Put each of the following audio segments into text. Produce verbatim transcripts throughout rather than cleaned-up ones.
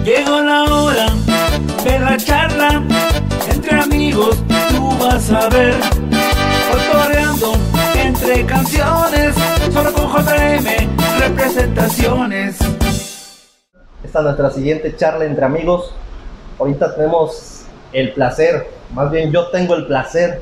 Llegó la hora de la charla entre amigos, tú vas a ver, cotorreando entre canciones, solo con J M Representaciones. Esta es nuestra siguiente charla entre amigos. Ahorita tenemos el placer, más bien yo tengo el placer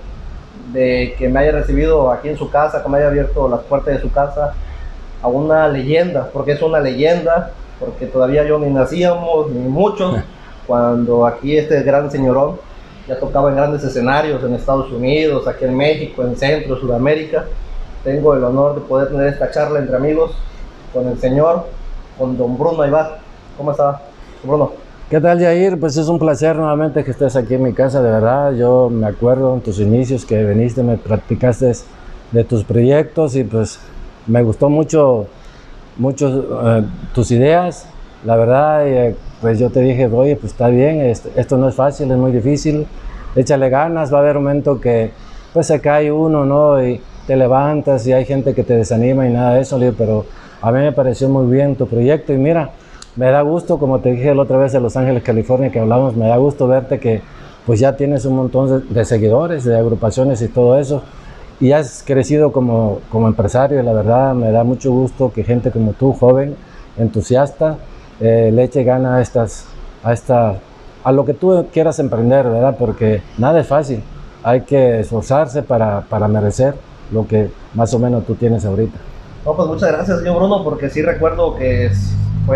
de que me haya recibido aquí en su casa, que me haya abierto las puertas de su casa a una leyenda, porque es una leyenda, porque todavía yo ni nacíamos, ni muchos, cuando aquí este gran señorón ya tocaba en grandes escenarios en Estados Unidos, aquí en México, en Centro, Sudamérica. Tengo el honor de poder tener esta charla entre amigos con el señor, con don Bruno Aybar. ¿Cómo está, Bruno? ¿Qué tal, Jair? Pues es un placer nuevamente que estés aquí en mi casa, de verdad. Yo me acuerdo en tus inicios que viniste, me platicaste de tus proyectos y pues me gustó mucho, mucho uh, tus ideas, la verdad. Y, pues yo te dije, oye, pues está bien, esto, esto no es fácil, es muy difícil, échale ganas, va a haber un momento que pues se cae uno, ¿no? Y te levantas y hay gente que te desanima y nada de eso, pero a mí me pareció muy bien tu proyecto y mira, me da gusto, como te dije la otra vez de Los Ángeles, California, que hablamos, me da gusto verte que pues ya tienes un montón de, de seguidores, de agrupaciones y todo eso, y has crecido como, como empresario, y la verdad me da mucho gusto que gente como tú, joven, entusiasta, eh, le eche gana a, estas, a, esta, a lo que tú quieras emprender, ¿verdad? Porque nada es fácil, hay que esforzarse para, para merecer lo que más o menos tú tienes ahorita. No, pues muchas gracias, señor Bruno, porque sí recuerdo que es,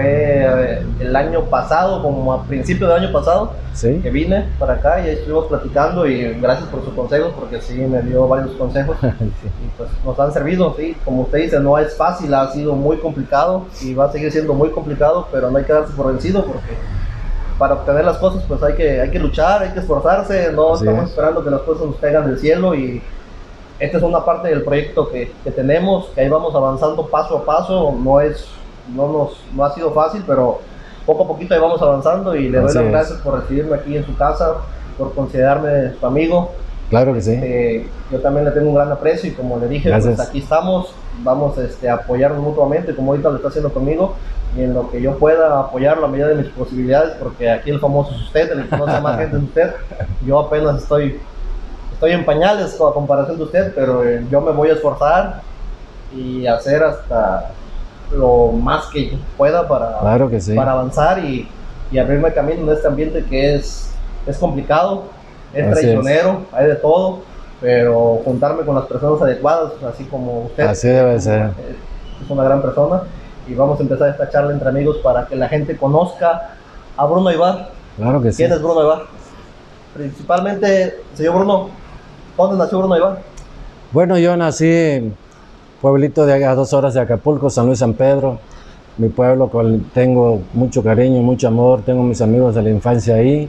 fue el año pasado, como a principio del año pasado, ¿sí?, que vine para acá y ahí estuvimos platicando y gracias por sus consejos, porque sí me dio varios consejos. Sí. Y pues nos han servido, sí, como usted dice, no es fácil, ha sido muy complicado y va a seguir siendo muy complicado, pero no hay que darse por vencido, porque para obtener las cosas pues hay que, hay que luchar, hay que esforzarse, no Así estamos es. esperando que las cosas nos caigan del cielo. Y esta es una parte del proyecto que, que tenemos, que ahí vamos avanzando paso a paso. No es, no nos, no ha sido fácil, pero poco a poquito ahí vamos avanzando y le doy Así las es. gracias por recibirme aquí en su casa, por considerarme su amigo. Claro que sí. Eh, yo también le tengo un gran aprecio y como le dije, pues aquí estamos, vamos este, a apoyarnos mutuamente, como ahorita lo está haciendo conmigo, y en lo que yo pueda apoyarlo a medida de mis posibilidades, porque aquí el famoso es usted, el que conoce a más gente es usted. Yo apenas estoy Estoy en pañales a comparación de usted, pero eh, yo me voy a esforzar y hacer hasta lo más que pueda para, claro que sí. para avanzar y, y abrirme camino en este ambiente que es, es complicado, es Así traicionero, es. hay de todo, pero juntarme con las personas adecuadas, así como usted, así debe ser. Es una gran persona y vamos a empezar esta charla entre amigos para que la gente conozca a Bruno Aybar. Claro que sí. ¿Quién es Bruno Aybar? Principalmente, señor Bruno, ¿dónde nació Bruno Aybar? Bueno, yo nací en pueblito de a dos horas de Acapulco, San Luis San Pedro, mi pueblo con el tengo mucho cariño, mucho amor, tengo mis amigos de la infancia ahí.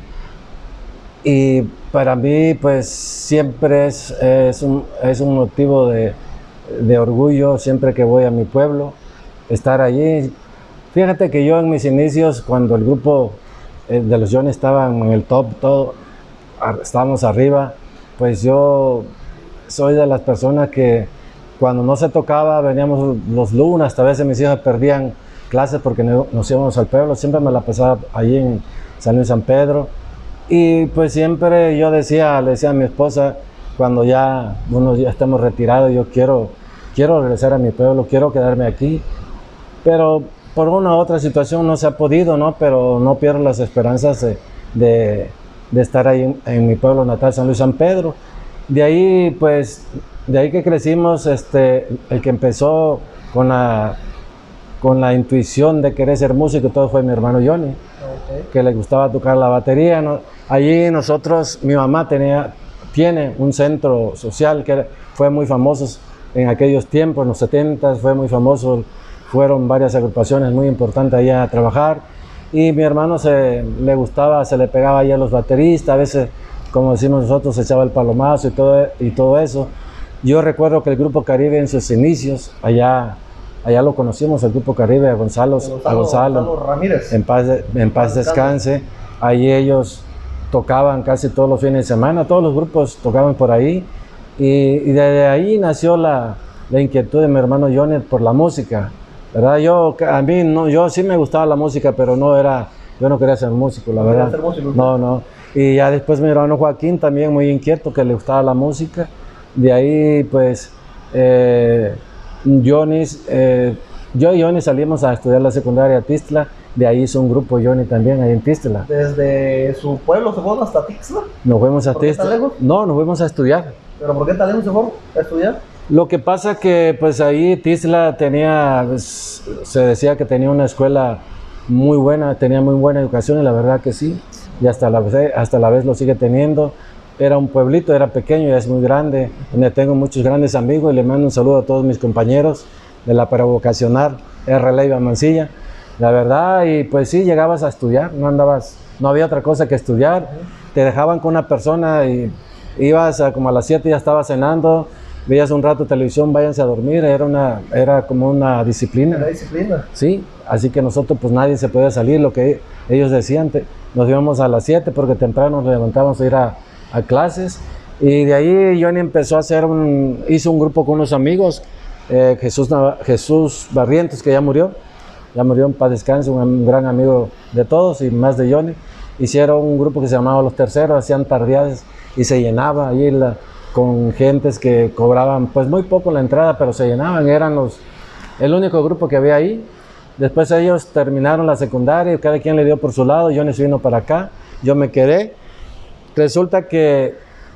Y para mí, pues, siempre es, es, un, es un motivo de, de orgullo siempre que voy a mi pueblo, estar allí. Fíjate que yo en mis inicios, cuando el grupo eh, de los Johnny estaban en el top, todo, estábamos arriba, pues yo soy de las personas que cuando no se tocaba, veníamos los lunes, hasta a veces mis hijas perdían clases porque no, nos íbamos al pueblo, siempre me la pasaba allí en San Luis San Pedro. Y pues siempre yo decía, le decía a mi esposa, cuando ya uno ya estemos retirados, yo quiero, quiero regresar a mi pueblo, quiero quedarme aquí. Pero por una u otra situación no se ha podido, ¿no? Pero no pierdo las esperanzas de, de, de estar ahí en, en mi pueblo natal, San Luis San Pedro. De ahí, pues, de ahí que crecimos, este, el que empezó con la, con la intuición de querer ser músico, todo fue mi hermano Johnny, okay, que le gustaba tocar la batería, ¿no? Allí nosotros, mi mamá tenía, tiene un centro social que fue muy famoso en aquellos tiempos, en los setentas, fue muy famoso, fueron varias agrupaciones muy importantes allá a trabajar, y mi hermano se le gustaba, se le pegaba allá a los bateristas, a veces, como decimos nosotros, se echaba el palomazo y todo, y todo eso. Yo recuerdo que el Grupo Caribe en sus inicios, allá, allá lo conocimos, el Grupo Caribe, a Gonzalo, Gonzalo, a Gonzalo, Gonzalo Ramírez, en paz, en paz descanse, ahí ellos tocaban casi todos los fines de semana, todos los grupos tocaban por ahí, y, y desde ahí nació la, la inquietud de mi hermano Johnny por la música, ¿verdad? Yo, a mí, no, yo sí me gustaba la música, pero no era yo no quería ser músico, la ¿No verdad. quería ser músico? No, no. Y ya después mi hermano Joaquín, también muy inquieto, que le gustaba la música. De ahí, pues, eh, Johnny, eh, yo y Johnny salimos a estudiar la secundaria a Tistla. De ahí hizo un grupo Johnny también, ahí en Tistla. ¿Desde su pueblo se fueron hasta Tixla? Nos fuimos a ¿Por qué Tistla. tan lejos? No, nos fuimos a estudiar. ¿Pero por qué tan lejos se fueron a estudiar? Lo que pasa que pues ahí Tistla tenía, pues, se decía que tenía una escuela muy buena, tenía muy buena educación y la verdad que sí, y hasta la vez, hasta la vez lo sigue teniendo. Era un pueblito, era pequeño y es muy grande, donde tengo muchos grandes amigos y le mando un saludo a todos mis compañeros de la prevocacional R. Leiva Mancilla. La verdad, y pues sí, llegabas a estudiar, no andabas, no había otra cosa que estudiar, te dejaban con una persona y ibas a, como a las siete ya estabas cenando, veías un rato televisión, váyanse a dormir, era, una, era como una disciplina. Era disciplina. Sí, así que nosotros pues nadie se podía salir, lo que ellos decían, te, nos íbamos a las siete porque temprano nos levantábamos a ir a, a clases, y de ahí Johnny empezó a hacer un, hizo un grupo con unos amigos, eh, Jesús, Jesús Barrientos, que ya murió, ya murió en paz descanse, un, un gran amigo de todos y más de Johnny. Hicieron un grupo que se llamaba Los Terceros, hacían tardeadas y se llenaba ahí la, con gentes que cobraban pues muy poco la entrada, pero se llenaban, eran los, el único grupo que había ahí. Después ellos terminaron la secundaria y cada quien le dio por su lado, Johnny se vino para acá, yo me quedé. Resulta que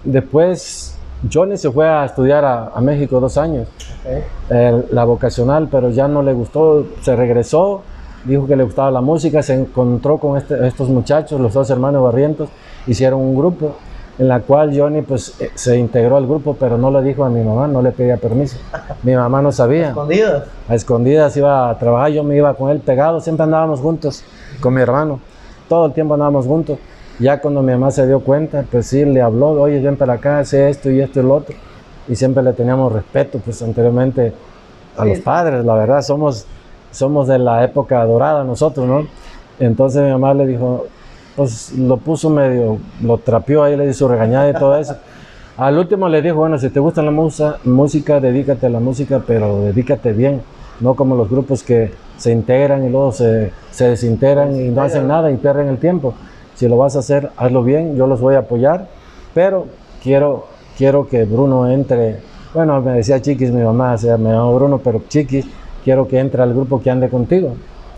después Johnny se fue a estudiar a, a México dos años, okay. eh, la vocacional, pero ya no le gustó, se regresó, dijo que le gustaba la música, se encontró con este, estos muchachos, los dos hermanos Barrientos, hicieron un grupo en la cual Johnny pues eh, se integró al grupo, pero no le dijo a mi mamá, no le pedía permiso, mi mamá no sabía. ¿A escondidas? A escondidas iba a trabajar, yo me iba con él pegado, siempre andábamos juntos con mi hermano, todo el tiempo andábamos juntos. Ya cuando mi mamá se dio cuenta, pues sí, le habló, oye, ven para acá, hace esto y esto y lo otro. Y siempre le teníamos respeto, pues anteriormente a los padres, la verdad, somos, somos de la época dorada nosotros, ¿no? Entonces mi mamá le dijo, pues lo puso medio, lo trapeó ahí, le hizo regañada y todo eso. Al último le dijo, bueno, si te gusta la musa, música, dedícate a la música, pero dedícate bien, no como los grupos que se integran y luego se, se desintegran y no hacen nada y pierden el tiempo. Si lo vas a hacer, hazlo bien, yo los voy a apoyar, pero quiero, quiero que Bruno entre, bueno, me decía Chiquis, mi mamá, o sea, me llamo Bruno, pero Chiquis, quiero que entre al grupo que ande contigo.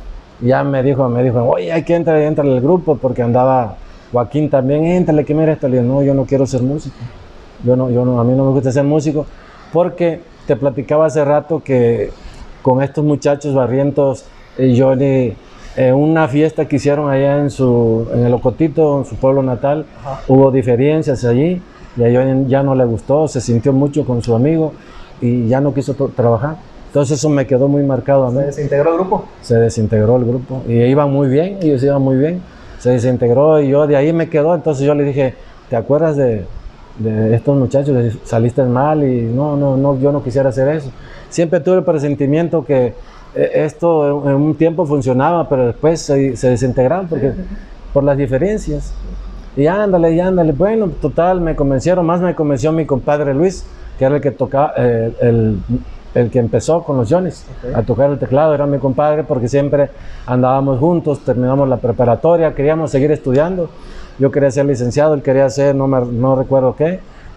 Y ya me dijo, me dijo, oye, hay que entrar, entrar al grupo, porque andaba Joaquín también, éntrale, que mira esto. Le digo, no, yo no quiero ser músico, yo no, yo no, a mí no me gusta ser músico, porque te platicaba hace rato que con estos muchachos Barrientos, eh, Johnny, en eh, una fiesta que hicieron allá en, su, en el Ocotito, en su pueblo natal, ajá, hubo diferencias allí y a Johnny ya no le gustó, se sintió mucho con su amigo y ya no quiso trabajar. Entonces eso me quedó muy marcado a mí. ¿Se desintegró el grupo? Se desintegró el grupo y iban muy bien, ellos iban muy bien. Se desintegró y yo de ahí me quedó, entonces yo le dije, ¿te acuerdas de, de estos muchachos? Saliste mal y no, no, no, yo no quisiera hacer eso. Siempre tuve el presentimiento que esto en un tiempo funcionaba, pero después se, se desintegraron porque, por las diferencias. Y ándale, y ándale. Bueno, total, me convencieron. Más me convenció mi compadre Luis, que era el que tocaba, eh, el, el que empezó con los Johnnies, okay, a tocar el teclado. Era mi compadre porque siempre andábamos juntos, terminamos la preparatoria, queríamos seguir estudiando. Yo quería ser licenciado, él quería ser, no, me, no recuerdo qué.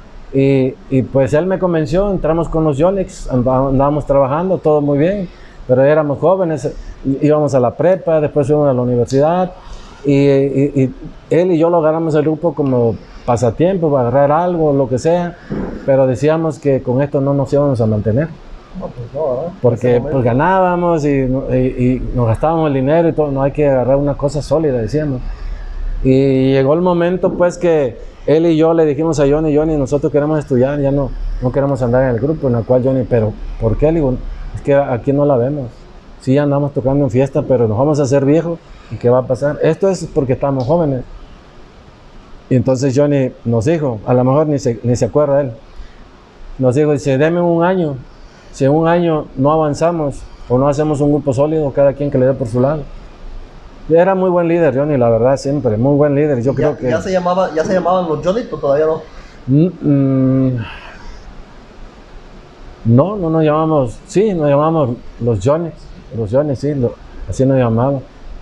Y, y pues él me convenció, entramos con los Johnnies, andábamos trabajando, todo muy bien. Pero éramos jóvenes, íbamos a la prepa, después fuimos a la universidad y, y, y él y yo lo agarramos el grupo como pasatiempo, para agarrar algo, lo que sea, pero decíamos que con esto no nos íbamos a mantener. No, pues no, ¿eh? Porque pues ganábamos y, y, y nos gastábamos el dinero y todo, no hay que agarrar una cosa sólida, decíamos. Y llegó el momento pues que él y yo le dijimos a Johnny, Johnny, nosotros queremos estudiar, ya no, no queremos andar en el grupo, en el cual Johnny, pero ¿por qué? Le digo, es que aquí no la vemos. Sí andamos tocando en fiesta, pero nos vamos a hacer viejos. ¿Y qué va a pasar? Esto es porque estamos jóvenes. Y entonces Johnny nos dijo, a lo mejor ni se, ni se acuerda él, nos dijo, dice, denme un año. Si en un año no avanzamos o no hacemos un grupo sólido, cada quien que le dé por su lado. Y era muy buen líder Johnny, la verdad, siempre, muy buen líder. Yo ya, creo que... ¿Ya se, llamaba, ¿Ya se llamaban los Johnny o todavía no? Mm, mm, No, no nos llamamos, sí, nos llamamos los Johnnies, los Johnnies, sí, lo, así nos llamamos.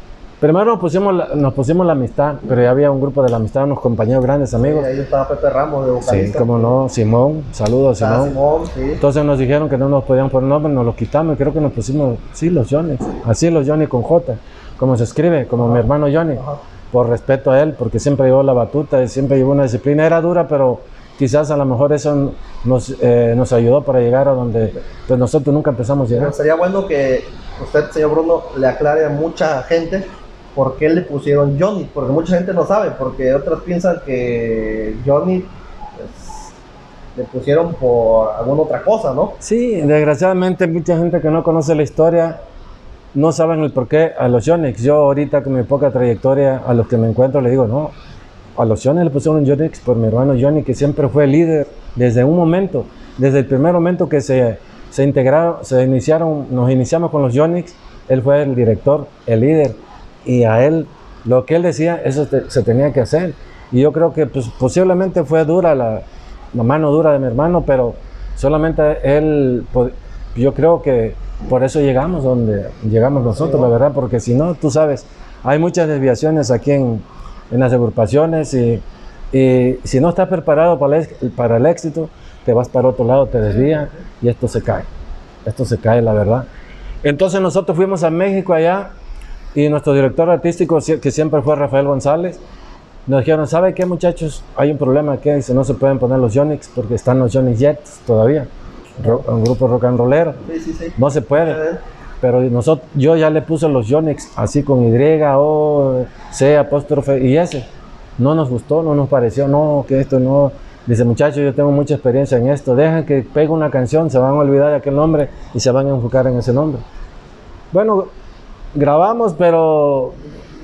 Primero nos pusimos, la, nos pusimos la amistad, pero ya había un grupo de la amistad, unos compañeros grandes, amigos. Sí, ahí estaba Pepe Ramos de vocalista. Sí, como no, Simón, saludos a Simón. Simón, sí. Entonces nos dijeron que no nos podían poner nombre, nos los quitamos y creo que nos pusimos, sí, los Johnny. Así los Johnny con J, como se escribe, como Ajá. mi hermano Johnny. Ajá. Por respeto a él, porque siempre llevó la batuta y siempre llevó una disciplina. Era dura, pero quizás a lo mejor eso nos, eh, nos ayudó para llegar a donde pues nosotros nunca empezamos a llegar. Pero sería bueno que usted, señor Bruno, le aclare a mucha gente por qué le pusieron Johnny, porque mucha gente no sabe, porque otras piensan que Johnny pues, le pusieron por alguna otra cosa, ¿no? Sí, desgraciadamente mucha gente que no conoce la historia no saben el porqué a los Yonix. Yo ahorita con mi poca trayectoria, a los que me encuentro le digo, no, a los Yonix le pusieron Yonix por mi hermano Johnny, que siempre fue líder desde un momento, desde el primer momento que se, se integraron, se iniciaron, nos iniciamos con los Yonix, él fue el director, el líder, y a él, lo que él decía, eso te, se tenía que hacer. Y yo creo que pues, posiblemente fue dura la, la mano dura de mi hermano, pero solamente él, yo creo que por eso llegamos donde llegamos nosotros, la verdad, porque si no, tú sabes, hay muchas desviaciones aquí en, en las agrupaciones y, y si no estás preparado para el, para el éxito, te vas para otro lado, te desvía y esto se cae, esto se cae, la verdad. Entonces nosotros fuimos a México allá y nuestro director artístico, que siempre fue Rafael González, nos dijeron, ¿sabe qué, muchachos? Hay un problema aquí, dice, no se pueden poner los Yonix porque están los Johnny Jets todavía. Un grupo rock and rollero, sí, sí, sí. No se puede, pero nosotros, yo ya le puse los Yonix así con Y, O, C, apóstrofe y S. No nos gustó, no nos pareció, no, que esto no. Dice, muchachos, yo tengo mucha experiencia en esto, dejen que pegue una canción, se van a olvidar de aquel nombre y se van a enfocar en ese nombre. Bueno, grabamos, pero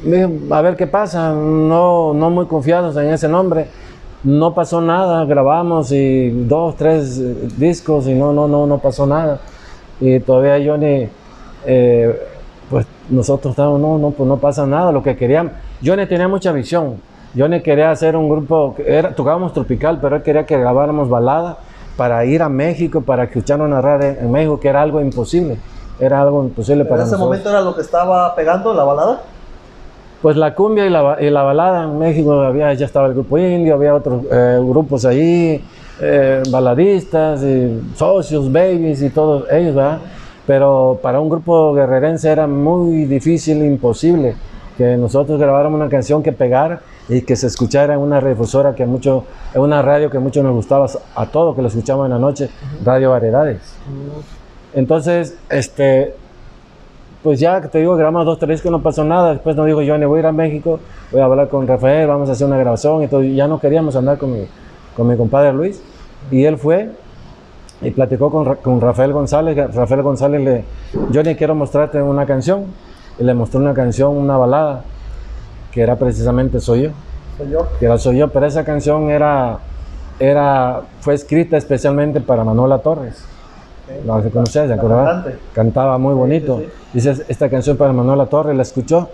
a ver qué pasa, no, no muy confiados en ese nombre. No pasó nada, grabamos y dos, tres discos y no, no, no, no pasó nada. Y todavía Johnny, eh, pues nosotros estábamos, no, no, pues no pasa nada, lo que queríamos. Johnny tenía mucha visión. Johnny quería hacer un grupo, era, tocábamos tropical, pero él quería que grabáramos balada para ir a México, para escuchar una radio en México, que era algo imposible. Era algo imposible para nosotros. ¿En ese momento era lo que estaba pegando, la balada? Pues la cumbia y la, y la balada. En México había, ya estaba el grupo indio, había otros eh, grupos ahí, eh, baladistas, y socios, babies y todos ellos, ¿verdad? Pero para un grupo guerrerense era muy difícil, imposible, que nosotros grabáramos una canción que pegara y que se escuchara en una radiodifusora, que mucho, en una radio que mucho nos gustaba a todos, que lo escuchamos en la noche, Radio Variedades. Entonces, este... pues ya te digo, grabamos dos, tres que no pasó nada. Después nos dijo, Johnny, voy a ir a México, voy a hablar con Rafael, vamos a hacer una grabación. Entonces ya no queríamos andar con mi, con mi compadre Luis. Y él fue y platicó con, con Rafael González. Rafael González le, Johnny, quiero mostrarte una canción. Y le mostró una canción, una balada, que era precisamente Soy Yo. Soy Yo. Que era Soy Yo, pero esa canción era, era, fue escrita especialmente para Manuela Torres. La que conocías, ¿se acuerdan? Cantaba muy bonito. Sí, sí, sí. Dice, esta canción para Manuela Torres, la escuchó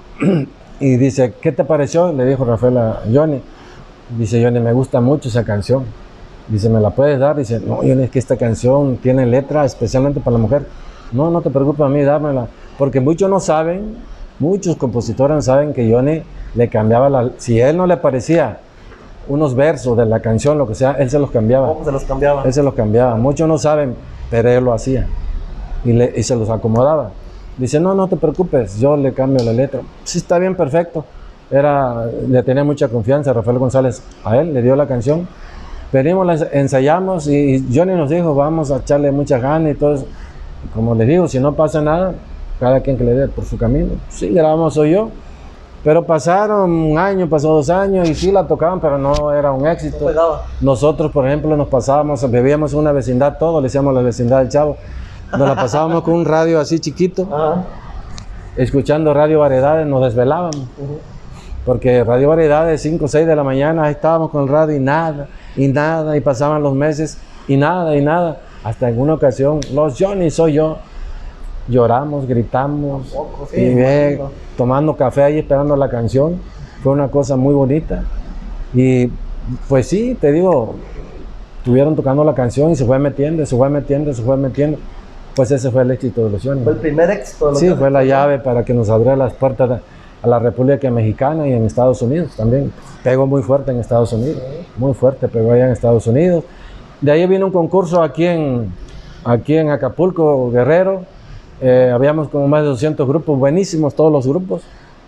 y dice, ¿qué te pareció? Le dijo Rafael a Johnny. Dice, Johnny, me gusta mucho esa canción. Dice, ¿me la puedes dar? Dice, no, Johnny, es que esta canción tiene letra especialmente para la mujer. No, no te preocupes a mí, dámela. Porque muchos no saben, muchos compositores no saben que Johnny le cambiaba la... Si a él no le parecía unos versos de la canción, lo que sea, él se los cambiaba. ¿Cómo se los cambiaba? Él se los cambiaba. Muchos no saben, pero él lo hacía y, le, y se los acomodaba. Dice, no, no te preocupes, yo le cambio la letra. Sí, está bien, perfecto. Era, le tenía mucha confianza Rafael González a él, le dio la canción. Venimos, la ensayamos y Johnny nos dijo, vamos a echarle mucha ganas y todo eso. Como les digo, si no pasa nada, cada quien que le dé por su camino. Sí, grabamos Soy Yo. Pero pasaron un año, pasó dos años y sí la tocaban, pero no era un éxito. No pegaba. Nosotros, por ejemplo, nos pasábamos, bebíamos en una vecindad, todo, le decíamos la vecindad del Chavo. Nos la pasábamos con un radio así chiquito, Ajá. escuchando Radio Variedades, nos desvelábamos. Uh-huh. Porque Radio Variedades, cinco o seis de la mañana, ahí estábamos con el radio y nada, y nada, y pasaban los meses, y nada, y nada. Hasta en una ocasión, los Johnny, Soy Yo. Lloramos, gritamos, Tampoco, sí, y ve, tomando café ahí esperando la canción. Fue una cosa muy bonita. Y pues sí, te digo, estuvieron tocando la canción y se fue metiendo, se fue metiendo, se fue metiendo. Pues ese fue el éxito de los Johnny. Fue el primer éxito de los Sí, Johnny. fue la llave para que nos abriera las puertas. a la República Mexicana y en Estados Unidos también. Pegó muy fuerte en Estados Unidos, muy fuerte pegó allá en Estados Unidos. De ahí vino un concurso aquí en, aquí en Acapulco, Guerrero. Eh, habíamos como más de doscientos grupos, buenísimos todos los grupos,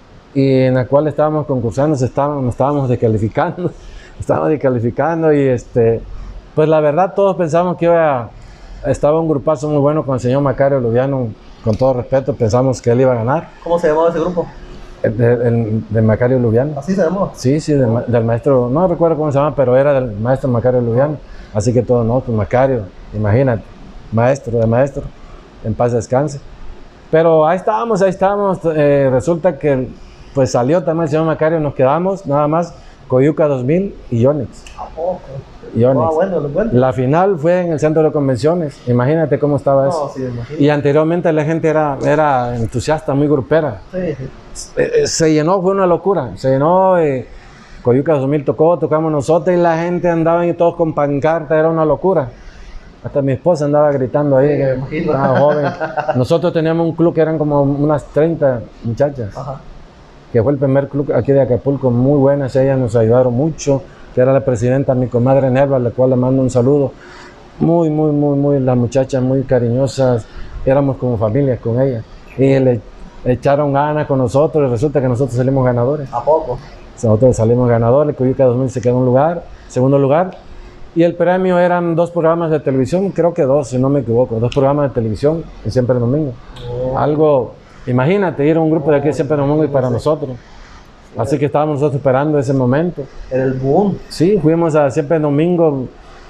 y en la cual estábamos concursando, estábamos, estábamos descalificando, estábamos descalificando y este, pues la verdad todos pensamos que iba, estaba un grupazo muy bueno con el señor Macario Lubiano, con todo respeto, pensamos que él iba a ganar. ¿Cómo se llamaba ese grupo? De, de, de Macario Lubiano. ¿Así se llamó? Sí, sí, del, del maestro, no recuerdo cómo se llama, pero era del maestro Macario Lubiano, así que todos, no, pues Macario, imagínate, maestro de maestro, en paz descanse. Pero ahí estábamos, ahí estábamos, eh, resulta que pues salió también el señor Macario, nos quedamos nada más Coyuca dos mil y Yonex. ¿A poco? Yonex. Ah, bueno, bueno. La final fue en el centro de convenciones, imagínate cómo estaba eso. No, sí, imagino. Y anteriormente la gente era, era entusiasta, muy grupera. Sí, sí. Eh, Se llenó, fue una locura, se llenó, eh, Coyuca dos mil tocó, tocamos nosotros y la gente andaba y todos con pancarta, era una locura. Hasta mi esposa andaba gritando ahí, Sí, que me imagino. estaba joven. Nosotros teníamos un club que eran como unas treinta muchachas, Ajá. que fue el primer club aquí de Acapulco, muy buenas, ellas nos ayudaron mucho, que era la presidenta, mi comadre Nerva, a la cual le mando un saludo. Muy, muy, muy, muy, las muchachas muy cariñosas, éramos como familia con ellas. Y le echaron ganas con nosotros y resulta que nosotros salimos ganadores. ¿A poco? Nosotros salimos ganadores, Coyuca dos mil se quedó en lugar, segundo lugar. Y el premio eran dos programas de televisión, creo que dos, si no me equivoco, dos programas de televisión y Siempre Domingo. Oh. Algo, imagínate, ir a un grupo de aquí de Siempre Domingo y para nosotros. Así que estábamos nosotros esperando ese momento. Era el boom. Sí, fuimos a Siempre Domingo,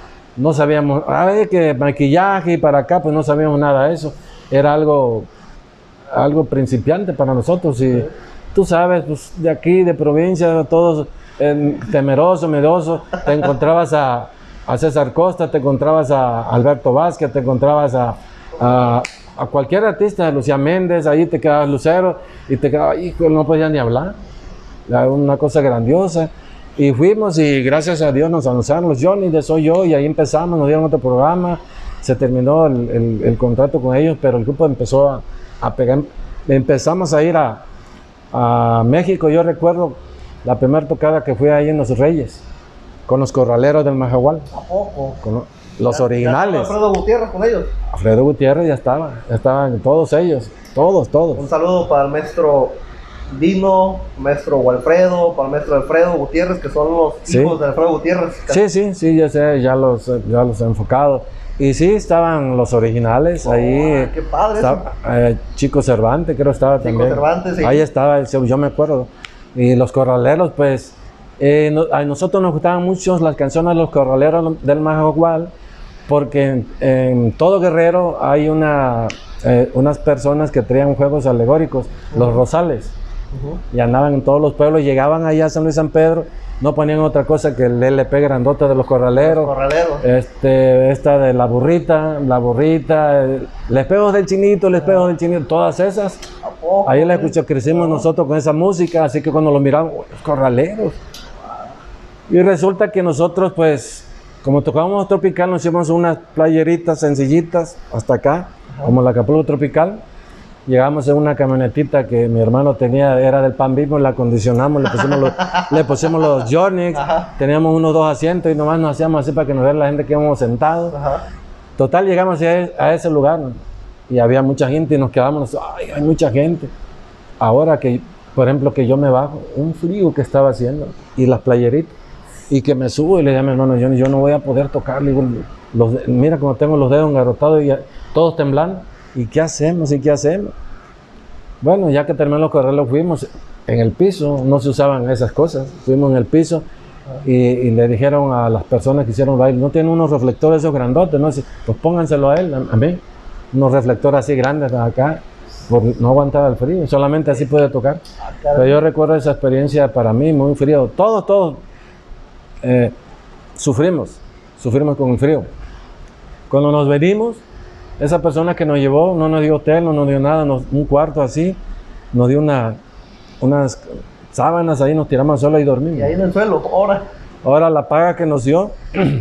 no sabíamos, a ver, que maquillaje y para acá, pues no sabíamos nada de eso. Era algo, algo principiante para nosotros y sí. Tú sabes, pues de aquí, de provincia, todos eh, temerosos, miedosos, te encontrabas a... a César Costa, te encontrabas a Alberto Vázquez, te encontrabas a, a, a cualquier artista, Lucía Méndez, ahí te quedabas Lucero y te quedabas, hijo, no podías ni hablar, era una cosa grandiosa. Y fuimos y gracias a Dios nos anunciaron los Johnny de Soy Yo y ahí empezamos, nos dieron otro programa, se terminó el, el, el contrato con ellos, pero el grupo empezó a, a pegar, empezamos a ir a, a México. Yo recuerdo la primera tocada que fui ahí en Los Reyes, con los Corraleros del Majahual. ¿A poco? Con los Ya- originales. ya estaba Alfredo Gutiérrez con ellos. Alfredo Gutiérrez ya estaba, ya estaban todos ellos, todos, Un todos. saludo para el maestro Dino, maestro Walfredo, para el maestro Alfredo Gutiérrez, que son los Sí. hijos de Alfredo Gutiérrez. Sí, sí, sí, ya sé, ya los, ya los he enfocado. Y sí, estaban los originales Oh, ahí. qué padre Estaba, eh, Chico Cervantes, creo estaba Chico también. Cervantes, sí. Ahí estaba, el- yo me acuerdo. Y los Corraleros, pues, eh, no- a nosotros nos gustaban mucho las canciones de los Corraleros del Majahual, porque en, en todo Guerrero hay una, eh, unas personas que traían juegos alegóricos, los rosales. Ujú. Y andaban en todos los pueblos, llegaban allá a San Luis San Pedro, no ponían otra cosa que el L P grandote de los corraleros, Corraleros. este, esta de la burrita, la burrita, el, el espejo del chinito, el espejo del chinito, todas esas. ¿A poco? Ahí la escuché, crecimos nosotros con esa música, así que cuando lo miramos, "Oh, los corraleros". Y resulta que nosotros, pues, como tocábamos tropical, nos hicimos unas playeritas sencillitas hasta acá, como la Acapulco Tropical. Llegamos en una camionetita que mi hermano tenía, era del Pan Bimbo, la acondicionamos, le pusimos los, le pusimos los Jornix, Ajá. teníamos unos dos asientos y nomás nos hacíamos así para que nos viera la gente que íbamos sentados. Ajá. Total, llegamos a, a ese lugar, ¿no? Y había mucha gente y nos quedamos, ay, hay mucha gente. Ahora que, por ejemplo, que yo me bajo, un frío que estaba haciendo y las playeritas, y que me subo y le digo a mi hermano, yo, yo no voy a poder tocar, le digo, los de- mira como tengo los dedos engarrotados y ya- todos temblando. ¿Y qué hacemos? ¿Y qué hacemos? Bueno, ya que terminó los correos, fuimos en el piso, no se usaban esas cosas, fuimos en el piso y, y le dijeron a las personas que hicieron baile, no tienen unos reflectores esos grandotes, ¿no? Dice, pues pónganselo a él, a, a mí, unos reflectores así grandes acá, por, no aguantaba el frío, solamente así puede tocar. Ah, Pero caray. yo recuerdo esa experiencia para mí muy frío, todos, todos eh, sufrimos, sufrimos con el frío. Cuando nos venimos, esa persona que nos llevó no nos dio hotel, no nos dio nada, nos- un cuarto así, nos dio una, unas sábanas ahí, nos tiramos solo y dormimos. Y ahí en el suelo, ahora. Ahora la paga que nos dio,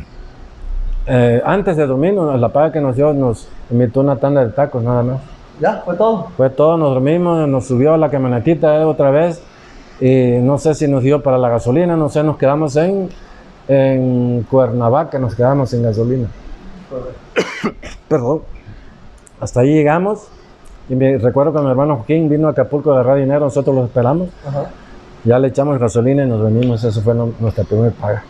eh, antes de dormir, nos- la paga que nos dio nos invitó una tanda de tacos nada más. Ya, fue todo. Fue todo, nos dormimos, nos subió a la camionetita eh, otra vez y no sé si nos dio para la gasolina, no sé, nos quedamos en, en Cuernavaca, nos quedamos sin gasolina. Perdón. Hasta ahí llegamos, y me, recuerdo que mi hermano Joaquín vino a Acapulco a agarrar dinero, nosotros lo esperamos. Ajá. Ya le echamos gasolina y nos venimos, eso fue no, nuestra primera paga.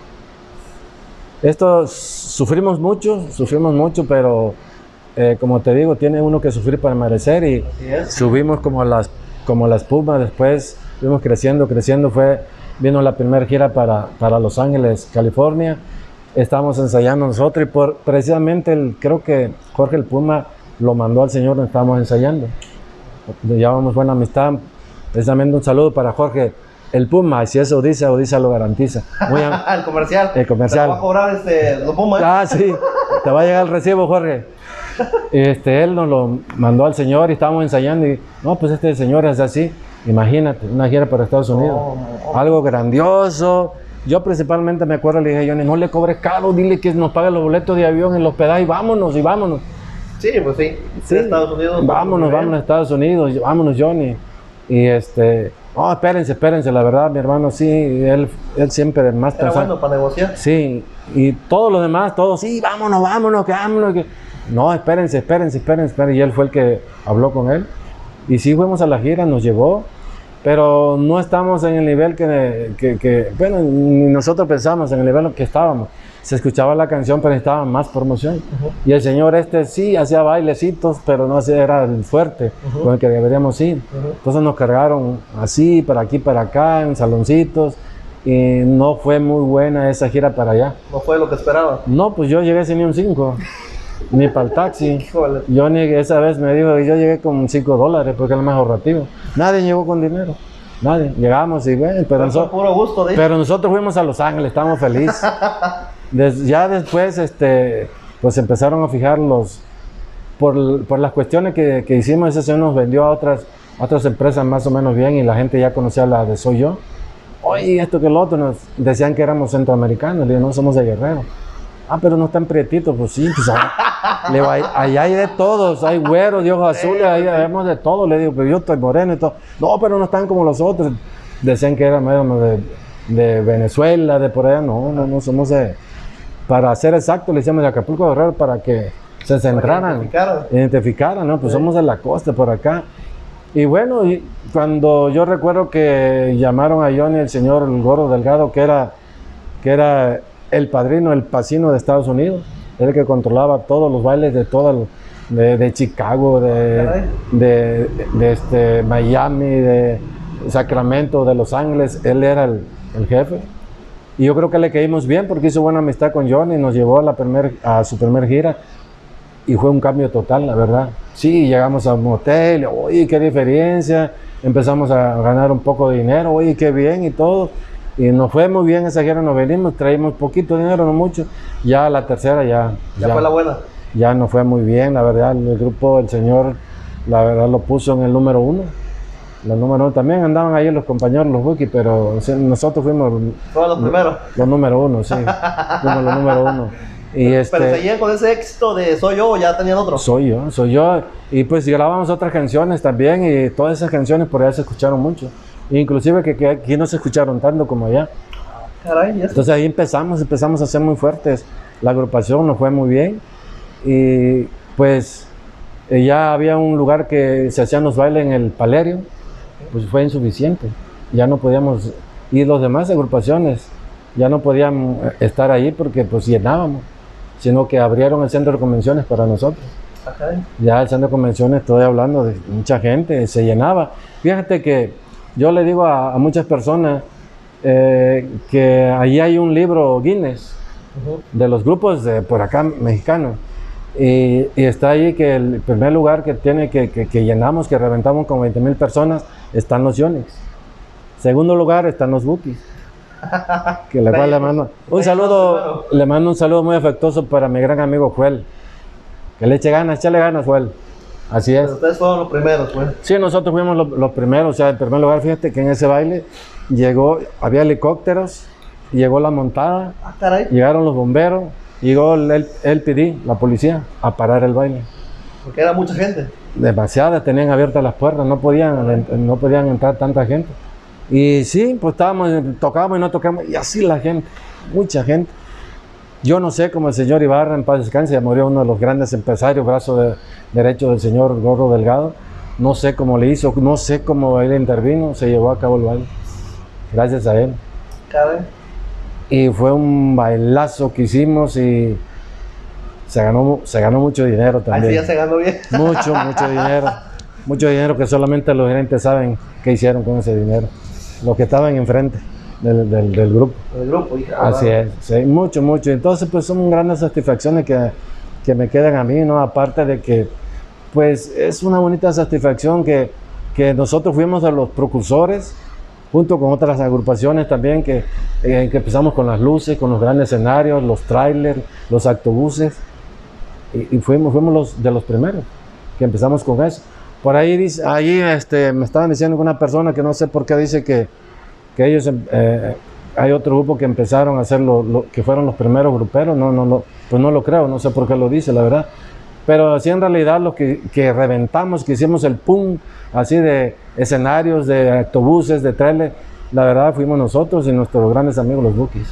Esto, sufrimos mucho, sufrimos mucho, pero eh, como te digo, tiene uno que sufrir para merecer, y subimos como las, como la espuma. Después fuimos creciendo, creciendo, fue, vino la primera gira para, para Los Ángeles, California. Estábamos ensayando nosotros, y por, precisamente el, creo que Jorge el Puma lo mandó al Señor donde estábamos ensayando. Llevábamos buena amistad, precisamente un saludo para Jorge el Puma, si eso dice, Odisa lo garantiza. Muy el comercial. El comercial. Te va a cobrar este, los Pumas. ¿Eh? Ah, sí, te va a llegar el recibo, Jorge. Este, él nos lo mandó al Señor y estábamos ensayando, y no, pues este Señor es así. Imagínate, una gira para Estados Unidos. Oh, oh. Algo grandioso. Yo principalmente me acuerdo, le dije a Johnny, no le cobres caro, dile que nos pague los boletos de avión, el hospedaje, y vámonos, y vámonos. Sí, pues sí. Sí, Estados Unidos. Vámonos, vámonos a Estados Unidos, vámonos, Johnny. Y este, no, oh, espérense, espérense, la verdad, mi hermano, sí, él, él siempre más Era bueno para negociar. Sí, y todos los demás, todos, sí, vámonos, vámonos, que vámonos. Que... No, espérense, espérense, espérense, espérense. Y él fue el que habló con él. Y sí, fuimos a la gira, nos llevó, pero no estamos en el nivel que, que, que bueno, ni nosotros pensamos en el nivel en que estábamos. Se escuchaba la canción, pero necesitaba más promoción. Uh-huh. Y el señor este sí hacía bailecitos, pero no hacía, era el fuerte uh-huh. con el que deberíamos ir. Uh-huh. Entonces nos cargaron así, para aquí, para acá, en saloncitos, y no fue muy buena esa gira para allá. ¿No fue lo que esperaba? No, pues yo llegué sin ni un cinco, ni para el taxi. Yo ni esa vez me dijo que yo llegué con cinco dólares, porque era más ahorrativo. Nadie llegó con dinero. Nadie. Llegamos y bueno, pero, nosotros, puro gusto, ¿de? pero nosotros fuimos a Los Ángeles, estábamos felices. Des, ya después, este, pues empezaron a fijar los, por, por las cuestiones que, que hicimos, ese señor nos vendió a otras, a otras empresas más o menos bien, y la gente ya conocía la de Soy Yo. Oye, esto que lo otro, nos decían que éramos centroamericanos, le digo, no, somos de Guerrero. Ah, pero no están prietitos, pues sí, pues le digo, allá hay de todos, hay güeros, de ojos azules, ahí vemos de todo, le digo, pero yo estoy moreno y todo. No, pero no están como los otros. Decían que éramos de, de Venezuela, de por allá, no, no, no somos de... Para ser exacto, le hicimos de Acapulco Guerrero para que se centraran, identificaran, identificaran, ¿no? Pues sí. Somos de la costa, por acá. Y bueno, y cuando yo recuerdo que llamaron a Johnny, el señor el Gordo Delgado, que era, que era el padrino, el pasino de Estados Unidos, era el que controlaba todos los bailes de todo, de, de Chicago, de, de, de este, Miami, de Sacramento, de Los Ángeles, él era el, el jefe. Y yo creo que le caímos bien porque hizo buena amistad con Johnny, nos llevó a, la primer, a su primer gira y fue un cambio total, la verdad. Sí, llegamos a un hotel, oye, qué diferencia, empezamos a ganar un poco de dinero, oye, qué bien y todo. Y nos fue muy bien esa gira, nos venimos, traímos poquito dinero, no mucho. Ya la tercera ya... ¿Ya, ya fue la buena? Ya nos fue muy bien, la verdad, el grupo, el señor, la verdad lo puso en el número uno. Los número uno también andaban ahí los compañeros, los bookies, pero nosotros fuimos ¿Fueron los primeros? Los número uno, sí. Fuimos los número uno. Y pero, este, pero seguían con ese éxito de Soy Yo, o ya tenían otro. Soy yo, soy yo. Y pues grabamos otras canciones también, y todas esas canciones por allá se escucharon mucho. Inclusive que, que aquí no se escucharon tanto como allá. Caray, ¿y eso? Entonces ahí empezamos, empezamos a ser muy fuertes. La agrupación nos fue muy bien. Y pues ya había un lugar que se hacían los bailes en el Palerio. Pues fue insuficiente, ya no podíamos, y los demás agrupaciones ya no podían estar ahí porque pues llenábamos, sino que abrieron el centro de convenciones para nosotros. Okay. Ya el centro de convenciones, estoy hablando de mucha gente, se llenaba. Fíjate que yo le digo a, a muchas personas eh, que ahí hay un libro Guinness uh-huh. de los grupos de por acá mexicanos. Y, y está ahí que el primer lugar que tiene que, que, que llenamos, que reventamos con veinte mil personas, están los Yonix. Segundo lugar están los Bookies. Que le, le mando un saludo, le mando un saludo muy afectuoso para mi gran amigo Joel. Que le eche ganas, échale ganas, Joel. Así es. Pero ustedes fueron los primeros, güey. Sí, nosotros fuimos los, los primeros. O sea, en primer lugar, fíjate que en ese baile llegó, había helicópteros, llegó la montada, ah, caray. Llegaron los bomberos. Llegó el L P D, la policía, a parar el baile. Porque era mucha gente. Demasiadas, tenían abiertas las puertas, no podían, no podían entrar tanta gente. Y sí, pues estábamos, tocábamos y no tocábamos, y así la gente, mucha gente. Yo no sé cómo el señor Ibarra, en paz descanse, ya murió uno de los grandes empresarios, brazo de, derecho del señor Gordo Delgado. No sé cómo le hizo, no sé cómo él intervino, se llevó a cabo el baile. Gracias a él. Cabe. Y fue un bailazo que hicimos y se ganó, se ganó mucho dinero también. Así ya se ganó bien. Mucho, mucho dinero. Mucho dinero que solamente los gerentes saben qué hicieron con ese dinero. Los que estaban enfrente del, del, del grupo. El grupo, hija. Así es, sí, mucho, mucho. Entonces, pues son grandes satisfacciones que, que me quedan a mí, ¿no? Aparte de que, pues, es una bonita satisfacción que, que nosotros fuimos de los precursores, junto con otras agrupaciones también, que, eh, que empezamos con las luces, con los grandes escenarios, los trailers, los autobuses, y, y fuimos, fuimos los, de los primeros que empezamos con eso. Por ahí, dice, ahí este, me estaban diciendo que una persona que no sé por qué dice que, que ellos, eh, hay otro grupo que empezaron a hacer, lo, lo, que fueron los primeros gruperos, no, no, no, pues no lo creo, no sé por qué lo dice, la verdad. Pero así en realidad lo que, que reventamos, que hicimos el pum, así de escenarios, de autobuses, de trailers, la verdad fuimos nosotros y nuestros grandes amigos los Bukis.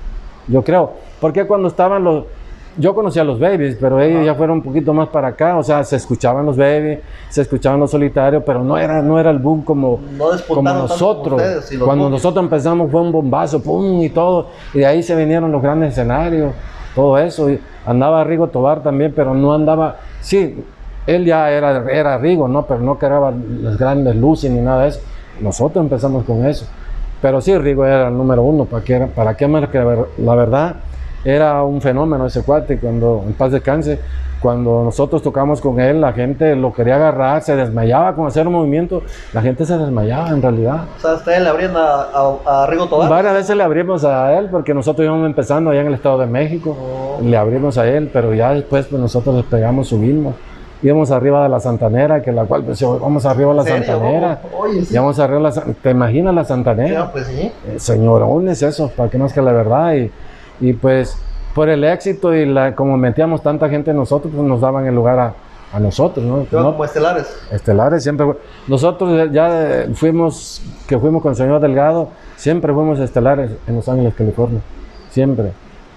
Yo creo, porque cuando estaban los, yo conocía a los Babies, pero ellos ya fueron un poquito más para acá, o sea, se escuchaban los Babies, se escuchaban los Solitarios, pero no era, no era el boom como, no como nosotros. Como ustedes, cuando Bukis. Nosotros empezamos fue un bombazo, pum, y todo, y de ahí se vinieron los grandes escenarios, todo eso. Y andaba Rigo Tobar también, pero no andaba, sí, él ya era, era Rigo, ¿no? Pero no cargaba las grandes luces ni nada de eso. Nosotros empezamos con eso. Pero sí, Rigo era el número uno, para que, para que la verdad, era un fenómeno ese cuate, cuando, en paz descanse, cuando nosotros tocamos con él, la gente lo quería agarrar, se desmayaba con hacer un movimiento, la gente se desmayaba en realidad. O sea, ¿ustedes le abrían a, a, a Rigo Tobar? Varias veces le abrimos a él, porque nosotros íbamos empezando allá en el Estado de México, oh. Le abrimos a él, pero ya después pues, nosotros les pegamos, subimos. Íbamos arriba de la Santanera, que la cual, pues, vamos arriba de la Santanera. Oye, sí. Íbamos arriba de la Santanera. ¿Te imaginas la Santanera? Sí, pues sí. Eh, señorones esos, para que no es que la verdad. Y, y pues, por el éxito y la, como metíamos tanta gente nosotros, pues nos daban el lugar a, a nosotros, ¿no? Pero ¿no? Como estelares. Estelares, siempre. Nosotros ya fuimos, que fuimos con el señor Delgado, siempre fuimos estelares en Los Ángeles, California. Siempre.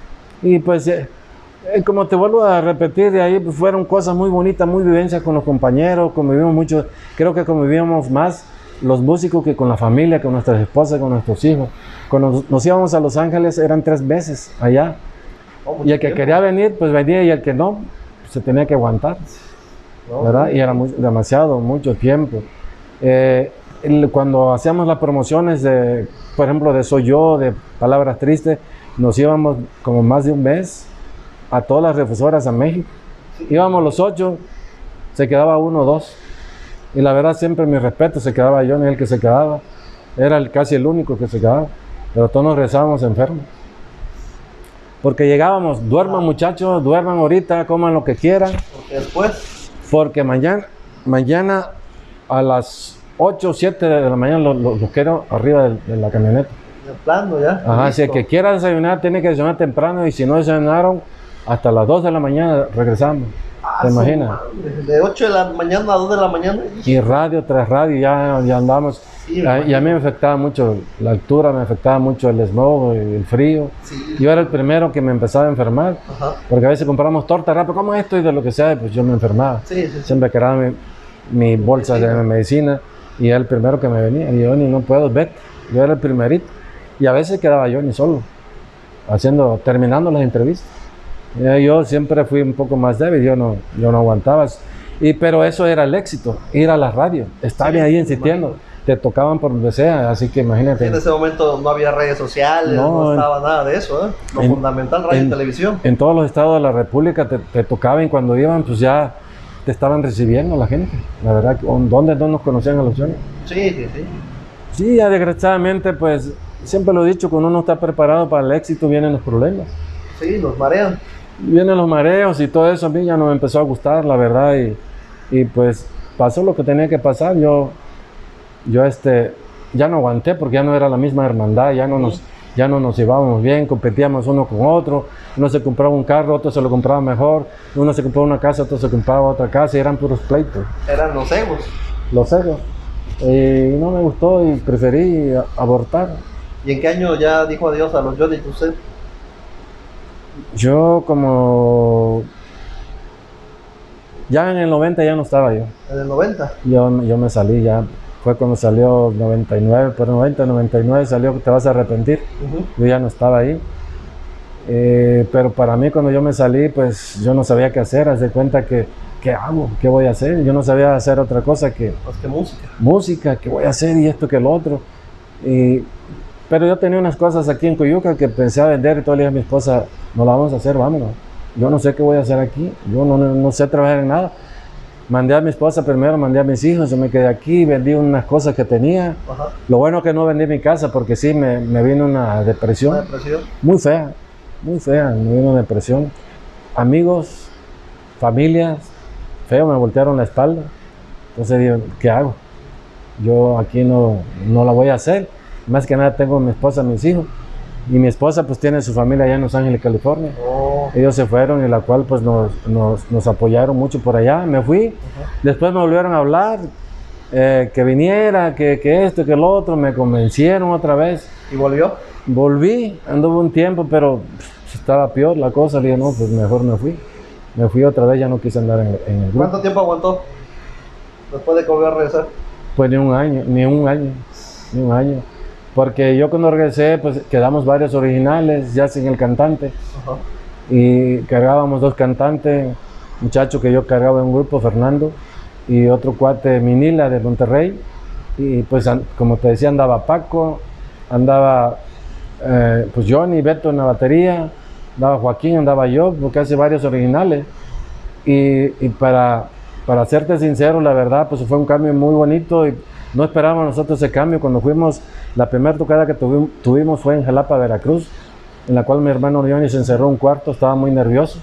Y pues... Eh, Eh, como te vuelvo a repetir, de ahí pues, fueron cosas muy bonitas, muy vivencias con los compañeros, convivimos mucho, creo que convivíamos más los músicos que con la familia, con nuestras esposas, con nuestros hijos. Cuando nos, nos íbamos a Los Ángeles eran tres veces allá, oh, y el que tiempo. Quería venir, pues venía, y el que no, pues, se tenía que aguantar, oh, ¿verdad? Y era muy, demasiado, mucho tiempo. Eh, el, cuando hacíamos las promociones, de, por ejemplo, de Soy Yo, de Palabras Tristes, nos íbamos como más de un mes a todas las refusoras a México. Íbamos los ocho, se quedaba uno o dos. Y la verdad, siempre mi respeto, se quedaba yo, ni el que se quedaba. Era el, casi el único que se quedaba. Pero todos nos regresábamos enfermos. Porque llegábamos, duerman muchachos, duerman ahorita, coman lo que quieran. Porque después. Porque mañana, mañana a las ocho o siete de la mañana los lo, lo quiero arriba de, de la camioneta. De plano ya. Ajá, si el que quiera desayunar tiene que desayunar temprano, y si no desayunaron, hasta las dos de la mañana regresamos. Ah, ¿te imaginas? De ocho de la mañana a dos de la mañana. Y radio tras radio, ya, ya andamos. Sí, a, y a mí me afectaba mucho la altura, me afectaba mucho el smog, el frío. Sí. Yo era el primero que me empezaba a enfermar. Ajá. Porque a veces compramos torta rápido, como esto y de lo que sea, pues yo me enfermaba. Sí, sí, sí. Siempre quedaba mi, mi bolsa sí, de sí. medicina, y era el primero que me venía. Y yo ni no puedo, vete. Yo era el primerito. Y a veces quedaba yo ni solo, haciendo, terminando las entrevistas. Yo siempre fui un poco más débil, yo no, yo no aguantaba. Y, pero eso era el éxito, ir a la radio, estar sí, ahí insistiendo. Imagino. Te tocaban por donde sea, así que imagínate. En ese momento no había redes sociales, no, no estaba en, nada de eso, ¿eh? Lo en, fundamental, radio en, y televisión. En todos los estados de la República te, te tocaban, y cuando iban, pues ya te estaban recibiendo la gente. La verdad, ¿dónde no nos conocían a los jóvenes? Sí, sí, sí. Sí, ya desgraciadamente, pues, siempre lo he dicho, cuando uno está preparado para el éxito, vienen los problemas. Sí, los marean. Vienen los mareos y todo eso. A mí ya no me empezó a gustar, la verdad, y, y pues pasó lo que tenía que pasar. Yo, yo este, ya no aguanté, porque ya no era la misma hermandad, ya no nos, ya no nos llevábamos bien, competíamos uno con otro. Uno se compraba un carro, otro se lo compraba mejor, uno se compraba una casa, otro se compraba otra casa, y eran puros pleitos. Eran los egos. Los egos. Y no me gustó y preferí abortar. ¿Y en qué año ya dijo adiós a los Johnny usted? Yo como... Ya en el noventa ya no estaba yo. ¿En el noventa? Yo, yo me salí ya. Fue cuando salió noventa y nueve, por noventa, noventa y nueve salió Te vas a arrepentir. Uh-huh. Yo ya no estaba ahí. Eh, pero para mí cuando yo me salí, pues yo no sabía qué hacer. Haz de cuenta que, ¿qué hago? ¿Qué voy a hacer? Yo no sabía hacer otra cosa que... Pues que música. Música, ¿qué voy a hacer? Y esto que el otro. Y, pero yo tenía unas cosas aquí en Coyuca que pensé a vender y todo el día a mi esposa, no la vamos a hacer, vámonos. Yo no sé qué voy a hacer aquí. Yo no, no, no sé trabajar en nada. Mandé a mi esposa primero, mandé a mis hijos, yo me quedé aquí, vendí unas cosas que tenía. Ajá. Lo bueno que no vendí mi casa porque sí, me, me vino una depresión, ¿Una depresión? Muy fea, muy fea, me vino una depresión. Amigos, familias, feo, me voltearon la espalda. Entonces digo, ¿qué hago? Yo aquí no, no la voy a hacer. Más que nada tengo a mi esposa, a mis hijos. Y mi esposa pues tiene su familia allá en Los Ángeles, California. Oh. Ellos se fueron y la cual pues nos, nos, nos apoyaron mucho por allá. Me fui, uh-huh. Después me volvieron a hablar, eh, que viniera, que, que esto, que lo otro. Me convencieron otra vez. ¿Y volvió? Volví, anduve un tiempo, pero pues, estaba peor la cosa. Le dije, no, pues mejor me fui. Me fui otra vez, ya no quise andar en, en el grupo. ¿Cuánto tiempo aguantó después de que volvió a regresar? Pues ni un año, ni un año, ni un año. Porque yo cuando regresé, pues quedamos varios originales, ya sin el cantante. Uh-huh. Y cargábamos dos cantantes, muchacho que yo cargaba en un grupo, Fernando, y otro cuate, Minila, de Monterrey. Y pues, como te decía, andaba Paco, andaba eh, pues Johnny, Beto en la batería, andaba Joaquín, andaba yo, porque hace varios originales. Y, y para, para serte sincero, la verdad, pues fue un cambio muy bonito. Y no esperábamos nosotros ese cambio. Cuando fuimos, la primera tocada que tuvimos, tuvimos fue en Jalapa, Veracruz, en la cual mi hermano Johnny se encerró en un cuarto, estaba muy nervioso.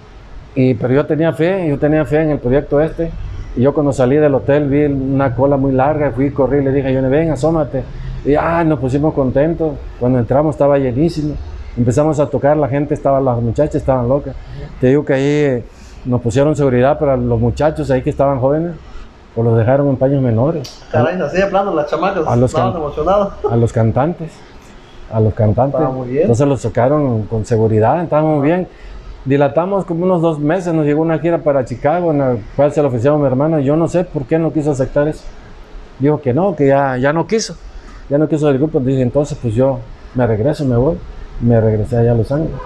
Y, pero yo tenía fe, yo tenía fe en el proyecto este. Y yo cuando salí del hotel vi una cola muy larga, fui, corrí, le dije a Johnny, ven, asómate. Y ah, nos pusimos contentos. Cuando entramos estaba llenísimo. Empezamos a tocar, la gente estaba, las muchachas estaban locas. Te digo que ahí eh, nos pusieron seguridad para los muchachos ahí que estaban jóvenes. O los dejaron en paños menores. Caray, así de plano, las chamacas a los estaban emocionados. A los cantantes, a los cantantes. Estaba muy bien. Entonces los tocaron con seguridad, estaban muy bien. Dilatamos como unos dos meses, nos llegó una gira para Chicago, en la cual se lo ofrecieron a mi hermana. Yo no sé por qué no quiso aceptar eso. Dijo que no, que ya, ya no quiso. Ya no quiso del grupo. Dije, entonces pues yo me regreso, me voy. Me regresé allá a Los Ángeles.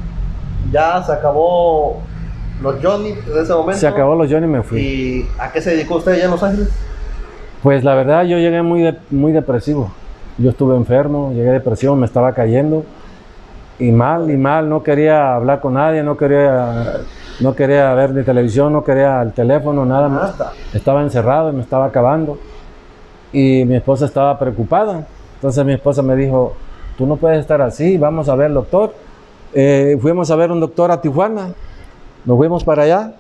Ya se acabó los Johnny en ese momento. Se acabó los Johnny y me fui. ¿Y a qué se dedicó usted allá en Los Ángeles? Pues la verdad yo llegué muy, de, muy depresivo. Yo estuve enfermo, llegué depresivo, me estaba cayendo. Y mal, y mal, no quería hablar con nadie, no quería, no quería ver ni televisión, no quería el teléfono, nada más. Estaba encerrado y me estaba acabando. Y mi esposa estaba preocupada. Entonces mi esposa me dijo, tú no puedes estar así, vamos a ver al doctor. Eh, fuimos a ver un doctor a Tijuana. Nos fuimos para allá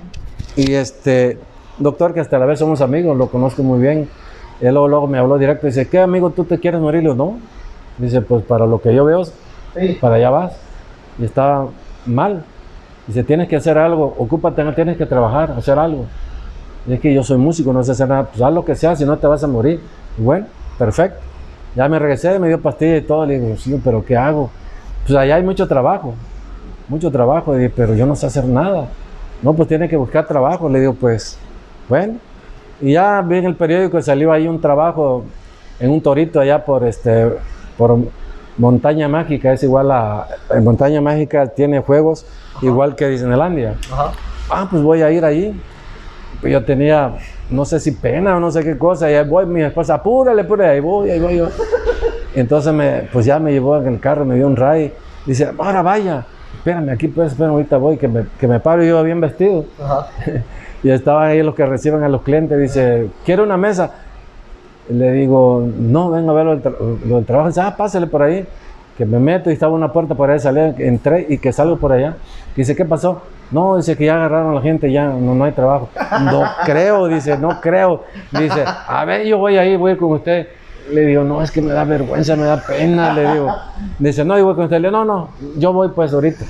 y este doctor que hasta la vez somos amigos, lo conozco muy bien. Él luego, luego me habló directo y dice, ¿qué amigo, tú te quieres morir? Yo, no. Dice, pues para lo que yo veo, sí, para allá vas. Y estaba mal. Dice, tienes que hacer algo, ocúpate, no tienes que trabajar, hacer algo. Y es que yo soy músico, no sé hacer nada. Pues haz lo que sea, si no te vas a morir. Y bueno, perfecto. Ya me regresé, me dio pastilla y todo. Le digo, sí, pero ¿qué hago? Pues allá hay mucho trabajo. Mucho trabajo, pero yo no sé hacer nada. No, pues tiene que buscar trabajo. Le digo, pues, bueno. Y ya vi en el periódico que salió ahí un trabajo en un torito allá por este, por Montaña Mágica. Es igual a, en Montaña Mágica tiene juegos, ajá, igual que Disneylandia. Ajá. Ah, pues voy a ir ahí. Pues yo tenía, no sé si pena o no sé qué cosa. Y ahí voy, mi esposa, apúrale, apúrale, ahí voy, ahí voy yo. Entonces, me, pues ya me llevó en el carro, me dio un ray. Dice, ahora vaya. Espérame, aquí pues, espérame, ahorita voy, que me, que me paro y yo bien vestido. Ajá. Y estaban ahí los que reciben a los clientes, dice, ¿quiere una mesa? Y le digo, no, vengo a ver lo del, tra lo del trabajo. Dice, ah, pásale por ahí. Que me meto y estaba una puerta por ahí, salí, entré y que salgo por allá. Dice, ¿qué pasó? No, dice que ya agarraron a la gente, ya no, no hay trabajo. No creo, dice, no creo. Dice, a ver, yo voy ahí, voy con usted. Le digo, no, es que me da vergüenza, me da pena, le digo. Dice, no, yo voy con usted. Le digo, no, no, yo voy pues ahorita.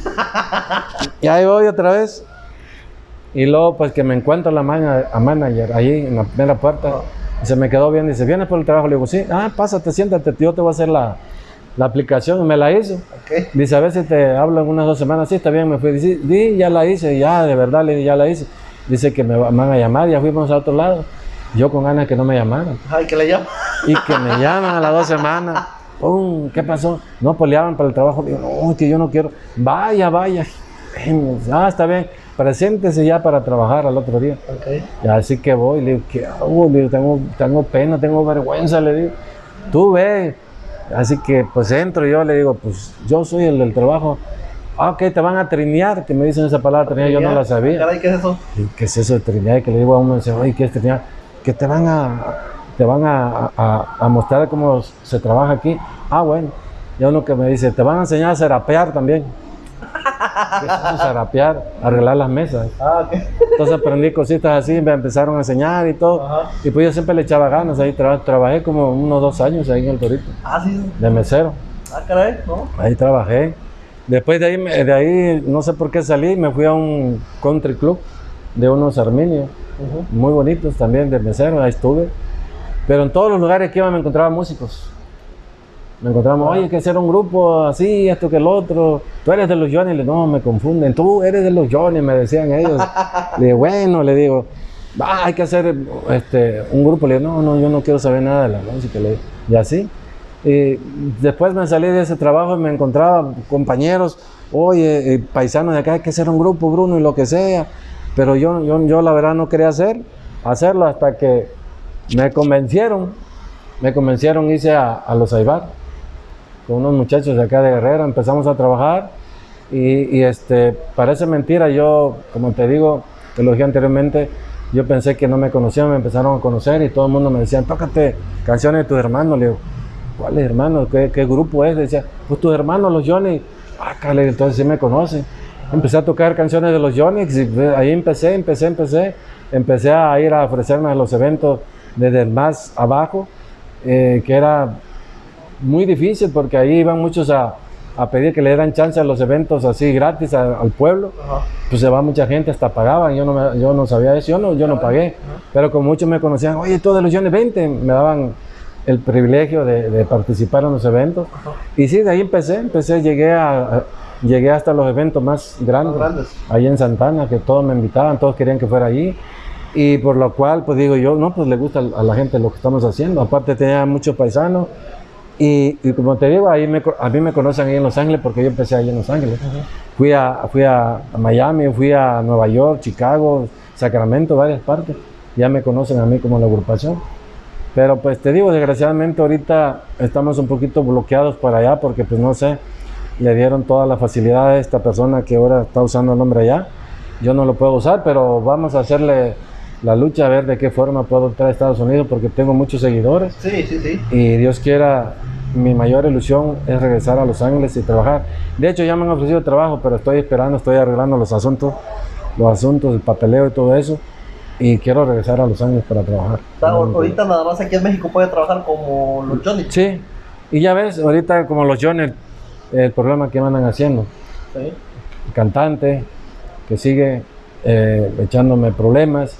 Y ahí voy otra vez. Y luego pues que me encuentro la man a manager ahí en la primera puerta. Y se me quedó bien, dice, ¿vienes por el trabajo? Le digo, sí. Ah, pásate, siéntate, yo te voy a hacer la, la aplicación. Y me la hizo. Okay. Dice, a ver si te hablo en unas dos semanas. Sí, está bien, me fui. Dice, sí, ya la hice, ya, de verdad, le, ya la hice. Dice que me van a llamar, ya fuimos a otro lado. Yo con ganas de que no me llamaran. Ay, que le llaman. Y que me llaman a las dos semanas. Pum, ¿qué pasó? No, pues le llaman para el trabajo. Digo, no, que yo no quiero. Vaya, vaya. Ah, está bien. Preséntese ya para trabajar al otro día. Okay. Y así que voy. Le digo, ¿qué hago? Le digo, tengo, tengo pena, tengo vergüenza. Le digo, tú ve. Así que pues entro y yo le digo, pues yo soy el del trabajo. Ah, ok, te van a trinear, que me dicen esa palabra, trinear, yo no la sabía. Caray, ¿qué es eso? ¿Qué es eso de trinear? Que le digo a uno, dice, oye, ¿qué es trinear? Que te van a, te van a, a, a mostrar cómo se trabaja aquí. Ah, bueno. Y uno que me dice, te van a enseñar a serapear también. ¿Qué es eso, serapear? Arreglar las mesas. Ah, ok. Entonces aprendí cositas así, me empezaron a enseñar y todo. Ajá. Y pues yo siempre le echaba ganas, ahí tra trabajé como unos dos años ahí en el Torito. Ah, sí. De mesero. Ah, caray, ¿no? Ahí trabajé. Después de ahí, de ahí, no sé por qué salí, me fui a un country club de unos armenios, uh-huh. muy bonitos también, de mesero, ahí estuve. Pero en todos los lugares que iba me encontraba músicos. Me encontramos, oye, hay que hacer un grupo así, esto que el otro. Tú eres de los Johnny, le no, me confunden. Tú eres de los Johnny, me decían ellos. Le digo, bueno, le digo, ah, hay que hacer este, un grupo. Le digo, no, no, yo no quiero saber nada de la música. Le digo, y así. Y después me salí de ese trabajo y me encontraba compañeros, oye, eh, paisanos de acá, hay que hacer un grupo, Bruno, y lo que sea. Pero yo, yo, yo la verdad no quería hacer, hacerlo hasta que me convencieron. Me convencieron, hice a, a los Aibar, con unos muchachos de acá de Guerrero, empezamos a trabajar. Y, y este, parece mentira, yo, como te digo, te lo dije anteriormente, yo pensé que no me conocían, me empezaron a conocer y todo el mundo me decía, tócate canciones de tus hermanos. Le digo, ¿cuáles hermanos? ¿Qué, qué grupo es? Decía, pues tus hermanos, los Johnny. Ah, cale, entonces sí me conocen. Empecé a tocar canciones de los Johnny y ahí empecé, empecé, empecé. Empecé a ir a ofrecerme a los eventos desde el más abajo, eh, que era muy difícil porque ahí iban muchos a, a pedir que le dieran chance a los eventos así gratis a, al pueblo. Ajá. Pues se va mucha gente, hasta pagaban, yo no, me, yo no sabía eso, yo no, yo no pagué. Ajá. Pero como muchos me conocían, oye, tú de los Johnny, vente, me daban el privilegio de, de participar en los eventos. Ajá. Y sí, de ahí empecé, empecé, llegué, a, a, llegué hasta los eventos más grandes, más grandes, ahí en Santana, que todos me invitaban, todos querían que fuera allí. Y por lo cual, pues digo yo, no, pues le gusta a la gente lo que estamos haciendo. Aparte tenía muchos paisanos. Y, y como te digo, ahí me, a mí me conocen ahí en Los Ángeles porque yo empecé ahí en Los Ángeles. Uh-huh. Fui, a, fui a, a Miami, fui a Nueva York, Chicago, Sacramento, varias partes. Ya me conocen a mí como la agrupación. Pero pues te digo, desgraciadamente ahorita estamos un poquito bloqueados para allá porque pues no sé, le dieron toda la facilidad a esta persona que ahora está usando el nombre allá. Yo no lo puedo usar, pero vamos a hacerle la lucha a ver de qué forma puedo entrar a Estados Unidos porque tengo muchos seguidores. Sí, sí, sí. Y Dios quiera, mi mayor ilusión es regresar a Los Ángeles y trabajar. De hecho ya me han ofrecido trabajo, pero estoy esperando, estoy arreglando los asuntos, los asuntos, el papeleo y todo eso. Y quiero regresar a Los Ángeles para trabajar. Está, ahorita nada más aquí en México puede trabajar como los Johnny. Sí, y ya ves, ahorita como los Johnny, el problema que me andan haciendo. Sí. El cantante que sigue eh, echándome problemas.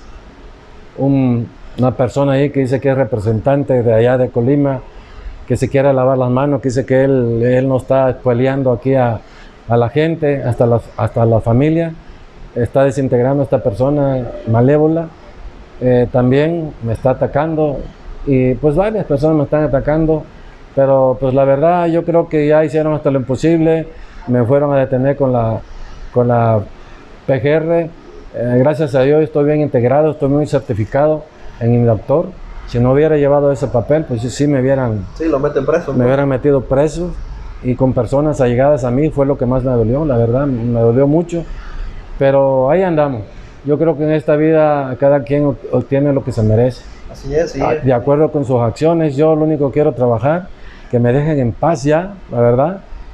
Un, una persona ahí que dice que es representante de allá de Colima, que se quiere lavar las manos, que dice que él, él no está spoileando aquí a, a la gente, hasta la, hasta la familia. Está desintegrando a esta persona malévola. Eh, también me está atacando y pues varias personas me están atacando, pero pues la verdad yo creo que ya hicieron hasta lo imposible. Me fueron a detener con la, con la P G R. Eh, gracias a Dios estoy bien integrado, estoy muy certificado en inductor. Si no hubiera llevado ese papel, pues sí me hubieran, sí, lo meten preso, me ¿no? hubieran metido preso, y con personas allegadas a mí fue lo que más me dolió, la verdad, me dolió mucho, pero ahí andamos. Yo creo que en esta vida cada quien obtiene lo que se merece. Así es, sí. De acuerdo con sus acciones. Yo lo único que quiero trabajar, que me dejen en paz ya, la verdad.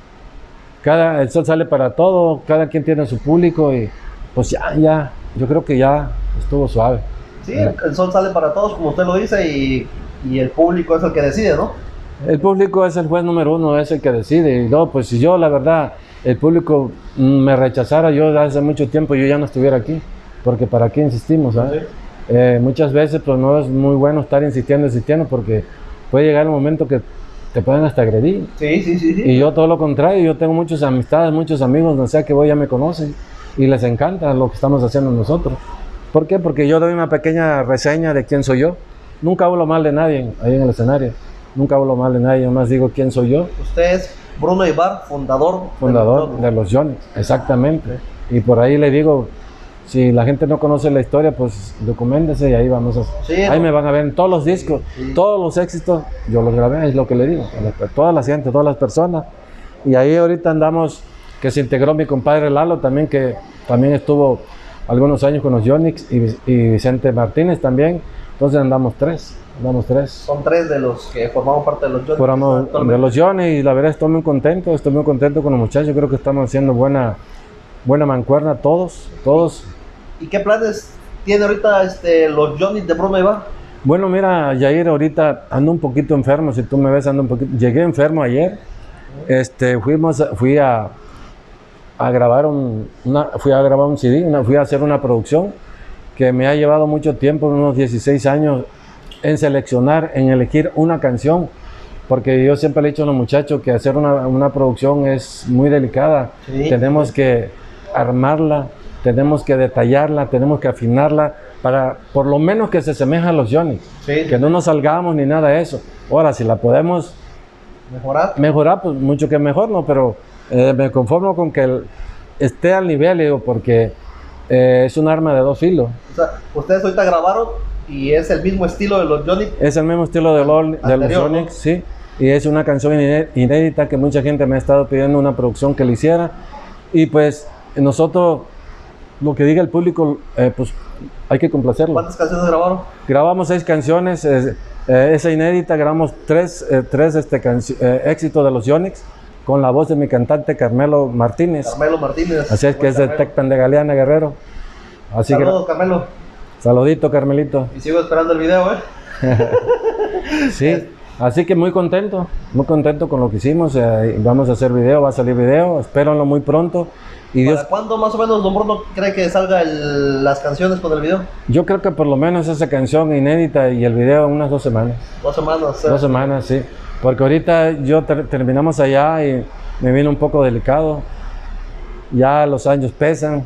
Cada, el sol sale para todo, cada quien tiene su público y pues ya, ya, yo creo que ya estuvo suave. Sí, el, el sol sale para todos, como usted lo dice, y, y el público es el que decide, ¿no? El público es el juez número uno, es el que decide. Y no, pues si yo, la verdad, el público me rechazara, yo hace mucho tiempo yo ya no estuviera aquí, porque para qué insistimos, ¿sabes? Sí. Eh, muchas veces pues no es muy bueno estar insistiendo, insistiendo, porque puede llegar el momento que te pueden hasta agredir. Sí, sí, sí, sí. Y yo todo lo contrario, yo tengo muchas amistades, muchos amigos, donde sea que voy ya me conocen y les encanta lo que estamos haciendo nosotros. ¿Por qué? Porque yo doy una pequeña reseña de quién soy yo. Nunca hablo mal de nadie ahí en el escenario. Nunca hablo mal de nadie, yo más digo quién soy yo. Usted es Bruno Ibar, fundador. Fundador de los Yonix, exactamente. Y por ahí le digo, si la gente no conoce la historia, pues documéntese y ahí vamos a... Sí, ahí ¿no? me van a ver en todos los discos, sí. Todos los éxitos, yo los grabé, es lo que le digo, a toda la gente, todas las personas. Y ahí ahorita andamos, que se integró mi compadre Lalo también, que también estuvo algunos años con los Yonix, y, y Vicente Martínez también. Entonces andamos tres, andamos tres. Son tres de los que formamos parte de los Yonix. Formamos de los Yonix, y la verdad estoy muy contento, estoy muy contento con los muchachos. Creo que estamos haciendo buena, buena mancuerna todos, todos. ¿Y qué planes tiene ahorita este, los Yonix de Bruno Ibar? Bueno, mira, Yair, ahorita ando un poquito enfermo, si tú me ves ando un poquito, llegué enfermo ayer, este, fuimos, fui a, a grabar un, una, fui a grabar un C D, una, fui a hacer una producción que me ha llevado mucho tiempo, unos dieciséis años, en seleccionar, en elegir una canción, porque yo siempre le he dicho a los muchachos que hacer una, una producción es muy delicada, sí. Tenemos que armarla, tenemos que detallarla, tenemos que afinarla, para por lo menos que se asemeje a los Yonix, sí. Que no nos salgamos ni nada de eso. Ahora, si la podemos mejorar, mejorar pues mucho que mejor, ¿no? Pero eh, me conformo con que el, esté al nivel, digo, porque eh, es un arma de dos filos. O sea, ustedes ahorita grabaron y es el mismo estilo de los Yonix. Es el mismo estilo de, lo, de los Yonix, ¿no? Sí. Y es una canción inédita que mucha gente me ha estado pidiendo una producción que le hiciera. Y pues nosotros, lo que diga el público, eh, pues hay que complacerlo. ¿Cuántas canciones grabaron? Grabamos seis canciones, eh, eh, esa inédita, grabamos tres, eh, tres este, eh, éxitos de los Yonix, con la voz de mi cantante Carmelo Martínez. Carmelo Martínez. Así es que es de Tecpan de Galeana, Guerrero. Así Saludos, que, Carmelo. Saludito, Carmelito. Y sigo esperando el video, ¿eh? Sí, así que muy contento, muy contento con lo que hicimos. Eh, vamos a hacer video, va a salir video, espérenlo muy pronto. Y ¿Para Dios, cuándo más o menos don Bruno cree que salga el, las canciones con el video? Yo creo que por lo menos esa canción inédita y el video unas dos semanas. Dos semanas. ¿Eh? Dos semanas, sí. Porque ahorita yo ter terminamos allá y me viene un poco delicado. Ya los años pesan.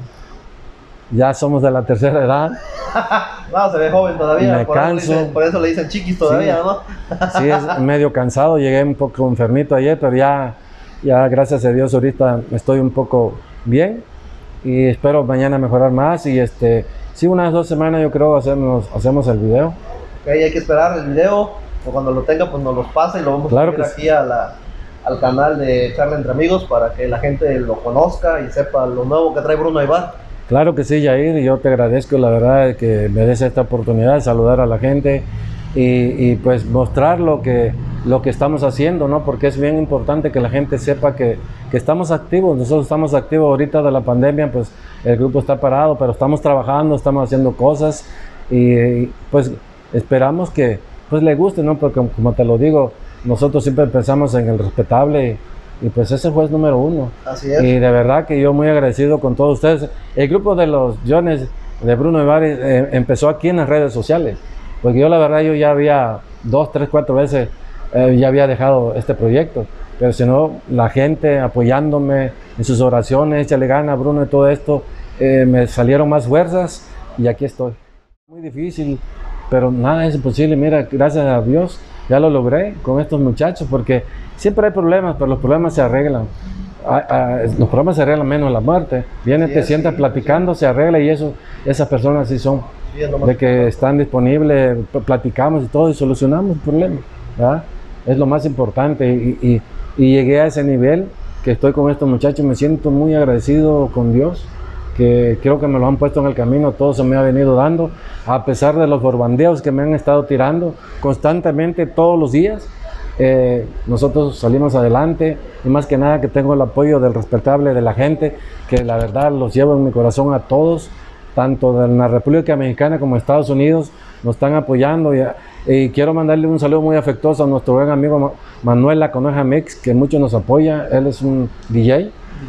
Ya somos de la tercera edad. No, se ve joven todavía. Me por canso. Eso dicen, por eso le dicen chiquis todavía, sí, ¿no? Sí, es medio cansado. Llegué un poco enfermito ayer, pero ya, ya gracias a Dios ahorita estoy un poco bien. Y espero mañana mejorar más. Y este, sí, unas dos semanas yo creo hacemos, hacemos el video. Okay, hay que esperar el video. O cuando lo tenga, pues nos los pasa y lo vamos claro a subir aquí a la, al canal de Charla Entre Amigos para que la gente lo conozca y sepa lo nuevo que trae Bruno Ibar. Claro que sí, Yair, y yo te agradezco la verdad que me des esta oportunidad de saludar a la gente y, y pues mostrar lo que, lo que estamos haciendo, ¿no? Porque es bien importante que la gente sepa que, que estamos activos, nosotros estamos activos ahorita de la pandemia, pues el grupo está parado, pero estamos trabajando, estamos haciendo cosas y, y pues esperamos que pues le guste, ¿no? Porque como te lo digo, nosotros siempre pensamos en el respetable y, y pues ese juez número uno. Así es. Y de verdad que yo muy agradecido con todos ustedes. El grupo de los Yonix de Bruno Ibar eh, empezó aquí en las redes sociales, porque yo la verdad yo ya había dos, tres, cuatro veces eh, ya había dejado este proyecto, pero si no, la gente apoyándome en sus oraciones, échale gana Bruno y todo esto, eh, me salieron más fuerzas y aquí estoy. Muy difícil, pero nada es imposible. Mira, gracias a Dios ya lo logré con estos muchachos, porque siempre hay problemas, pero los problemas se arreglan. A, a, los problemas se arreglan menos la muerte. Viene, sí, te sientas sí, platicando, sí. Se arregla y eso, esas personas sí son, sí, es lo más de que importante. Están disponibles, platicamos y todo y solucionamos el problema, ¿verdad? Es lo más importante y, y, y llegué a ese nivel que estoy con estos muchachos, me siento muy agradecido con Dios, que creo que me lo han puesto en el camino, todo se me ha venido dando, a pesar de los borbandeos que me han estado tirando constantemente todos los días. Eh, nosotros salimos adelante y más que nada que tengo el apoyo del respetable de la gente, que la verdad los llevo en mi corazón a todos, tanto en la República Mexicana como en Estados Unidos, nos están apoyando y, y quiero mandarle un saludo muy afectuoso a nuestro buen amigo Manuel La Coneja Mix, que mucho nos apoya, él es un D J,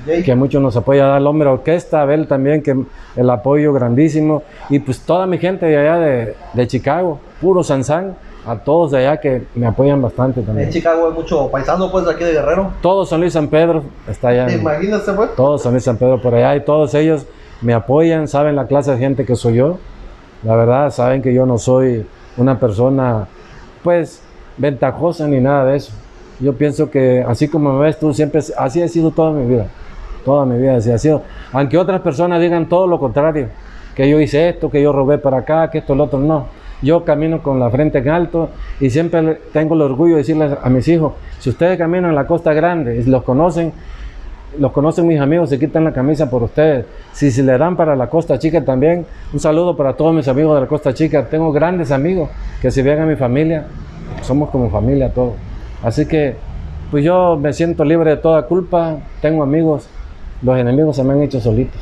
Jay. que mucho nos apoya, al hombre orquesta, Abel también, que el apoyo grandísimo, y pues toda mi gente de allá de, de Chicago, puro Sansán, a todos de allá que me apoyan bastante también. En Chicago hay mucho paisano, pues, aquí de Guerrero. Todo San Luis San Pedro está allá. ¿Te imaginas, pues? Todo San Luis San Pedro por allá, y todos ellos me apoyan, saben la clase de gente que soy yo. La verdad, saben que yo no soy una persona, pues, ventajosa ni nada de eso. Yo pienso que así como me ves tú, siempre así ha sido toda mi vida. Toda mi vida así ha sido. Aunque otras personas digan todo lo contrario, que yo hice esto, que yo robé para acá, que esto, lo otro, no. Yo camino con la frente en alto y siempre tengo el orgullo de decirles a mis hijos, si ustedes caminan en la Costa Grande y los conocen, los conocen mis amigos, se quitan la camisa por ustedes. Si se le dan para la Costa Chica también, un saludo para todos mis amigos de la Costa Chica. Tengo grandes amigos que si ven a mi familia, somos como familia todos. Así que, pues yo me siento libre de toda culpa, tengo amigos, los enemigos se me han hecho solitos.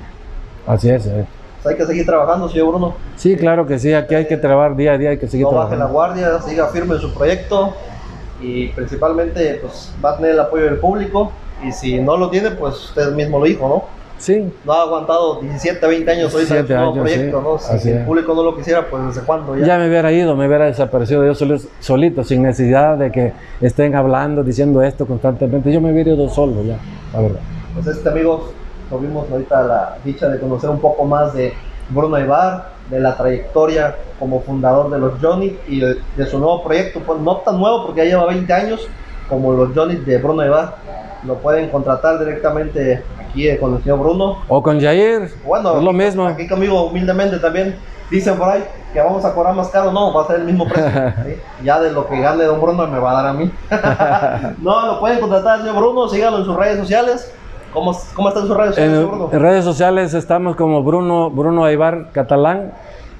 Así es. Eh. Hay que seguir trabajando, señor Bruno. Sí, claro que sí, aquí hay que trabajar día a día, hay que seguir no trabajando. No baje la guardia, siga firme en su proyecto y principalmente pues va a tener el apoyo del público y si no lo tiene, pues usted mismo lo dijo, ¿no? Sí. No ha aguantado diecisiete, veinte años ahorita en su nuevo proyecto, sí. ¿no? Si el público no lo quisiera, pues ¿desde cuándo ya? Ya me hubiera ido, me hubiera desaparecido yo solito, solito, sin necesidad de que estén hablando, diciendo esto constantemente. Yo me hubiera ido solo ya, la verdad. Pues este, amigos, tuvimos ahorita la dicha de conocer un poco más de Bruno Aybar, de la trayectoria como fundador de los Johnny y de, de su nuevo proyecto, pues no tan nuevo porque ya lleva veinte años, como los Johnny de Bruno Aybar. Lo pueden contratar directamente aquí con el señor Bruno. O con Jair, bueno, es lo mismo. Aquí conmigo humildemente también dicen por ahí que vamos a cobrar más caro, no, va a ser el mismo precio. ¿Sí? Ya de lo que gane don Bruno me va a dar a mí. No, lo pueden contratar al señor Bruno, síganlo en sus redes sociales. ¿Cómo, cómo están sus redes sociales, en, Bruno? En redes sociales estamos como Bruno, Bruno Aybar Catalán.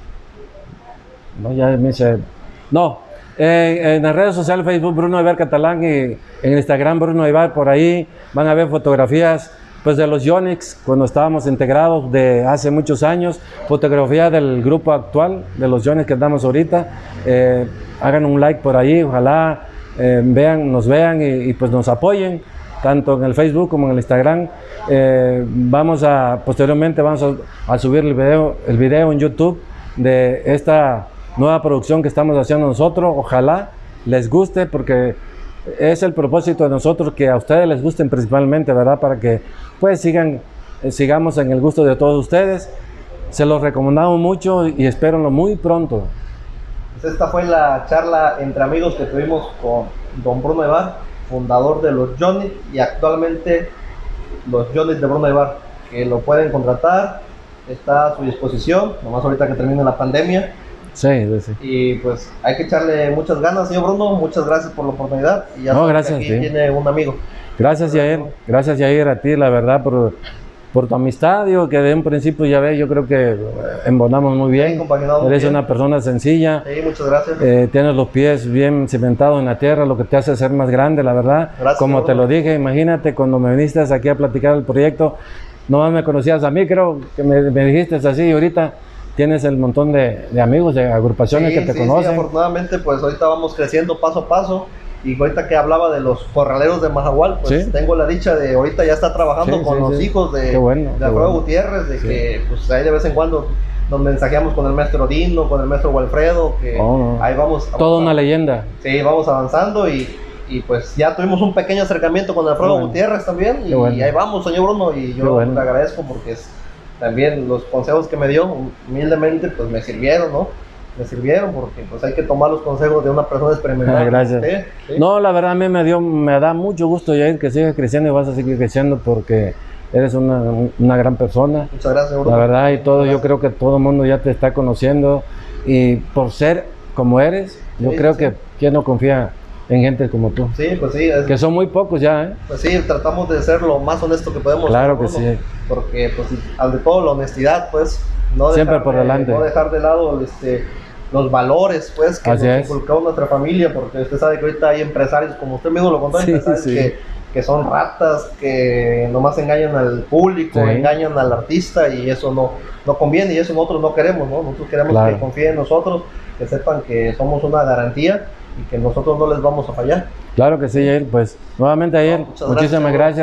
No, ya me dice. No, eh, en las redes sociales, Facebook Bruno Aybar Catalán y en Instagram Bruno Aybar, por ahí van a ver fotografías pues de los Yonix cuando estábamos integrados de hace muchos años, fotografías del grupo actual de los Yonix que andamos ahorita. Eh, hagan un like por ahí, ojalá eh, vean, nos vean y, y pues nos apoyen tanto en el Facebook como en el Instagram. Eh, vamos a, posteriormente vamos a, a subir el video, el video en YouTube de esta nueva producción que estamos haciendo nosotros. Ojalá les guste, porque es el propósito de nosotros que a ustedes les gusten principalmente, ¿verdad? Para que pues sigan, eh, sigamos en el gusto de todos ustedes. Se los recomendamos mucho y espérenlo muy pronto. Pues esta fue la charla entre amigos que tuvimos con don Bruno Aybar, fundador de los Johnny y actualmente los Johnny de Bruno Aybar, que lo pueden contratar, está a su disposición, nomás ahorita que termine la pandemia. Sí, sí. Y pues hay que echarle muchas ganas, señor Bruno, muchas gracias por la oportunidad y ya no, saben gracias, que aquí sí. tiene un amigo. Gracias, Yair, gracias, Yair, a ti, la verdad, por, por tu amistad, digo, que de un principio ya ves, yo creo que embonamos muy bien. Sí, compaginado muy Eres bien. una persona sencilla. Sí, muchas gracias. Eh, tienes los pies bien cimentados en la tierra, lo que te hace ser más grande, la verdad. Gracias, Como te Bruno. lo dije, imagínate cuando me viniste aquí a platicar el proyecto, nomás me conocías a mí, creo que me, me dijiste así, y ahorita tienes el montón de, de amigos, de agrupaciones Sí, que te sí, conocen. sí, afortunadamente pues ahorita vamos creciendo paso a paso y ahorita que hablaba de los corraleros de Majahual, pues Sí. tengo la dicha de ahorita ya está trabajando Sí, con sí, los sí. hijos de, Qué bueno, de qué Alfredo bueno. Gutiérrez, de Sí. que pues ahí de vez en cuando nos mensajeamos con el maestro Dino, con el maestro Walfredo, que Oh, no. ahí vamos. Toda vamos una a- leyenda. Sí, vamos avanzando y, y pues ya tuvimos un pequeño acercamiento con Alfredo Qué bueno. Gutiérrez también y Qué bueno. ahí vamos, señor Bruno, y Qué yo bueno. le agradezco porque es, también los consejos que me dio humildemente pues me sirvieron, ¿no? Me sirvieron porque pues hay que tomar los consejos de una persona experimentada. Gracias. como usted, ¿sí? No, la verdad a mí me dio, me da mucho gusto, Yair, que sigas creciendo y vas a seguir creciendo porque eres una, una gran persona. Muchas gracias, La Bruno. verdad y todo, yo Gracias. creo que todo el mundo ya te está conociendo y por ser como eres, yo Sí, creo sí. que quién no confía en gente como tú, Sí, pues sí, es- que son muy pocos ya, ¿eh? pues sí, tratamos de ser lo más honesto que podemos. Claro Bruno, que sí. Porque pues ante todo la honestidad, pues no Siempre dejar, por de- delante. no dejar de lado este los valores pues que Así nos es. inculcó nuestra familia, porque usted sabe que ahorita hay empresarios, como usted mismo lo contó, hay Sí, empresarios sí. que, que son ratas, que nomás engañan al público, Sí. engañan al artista y eso no, no conviene y eso nosotros no queremos, ¿no? Nosotros queremos Claro. que confíen en nosotros, que sepan que somos una garantía y que nosotros no les vamos a fallar. Claro que sí, Yair, pues nuevamente Yair, muchas muchísimas gracias, gracias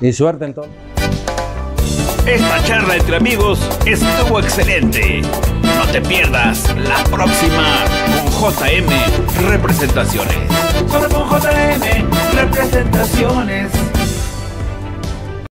y suerte en todo. Esta charla entre amigos estuvo excelente. No te pierdas la próxima con J M Representaciones. Solo con J M Representaciones.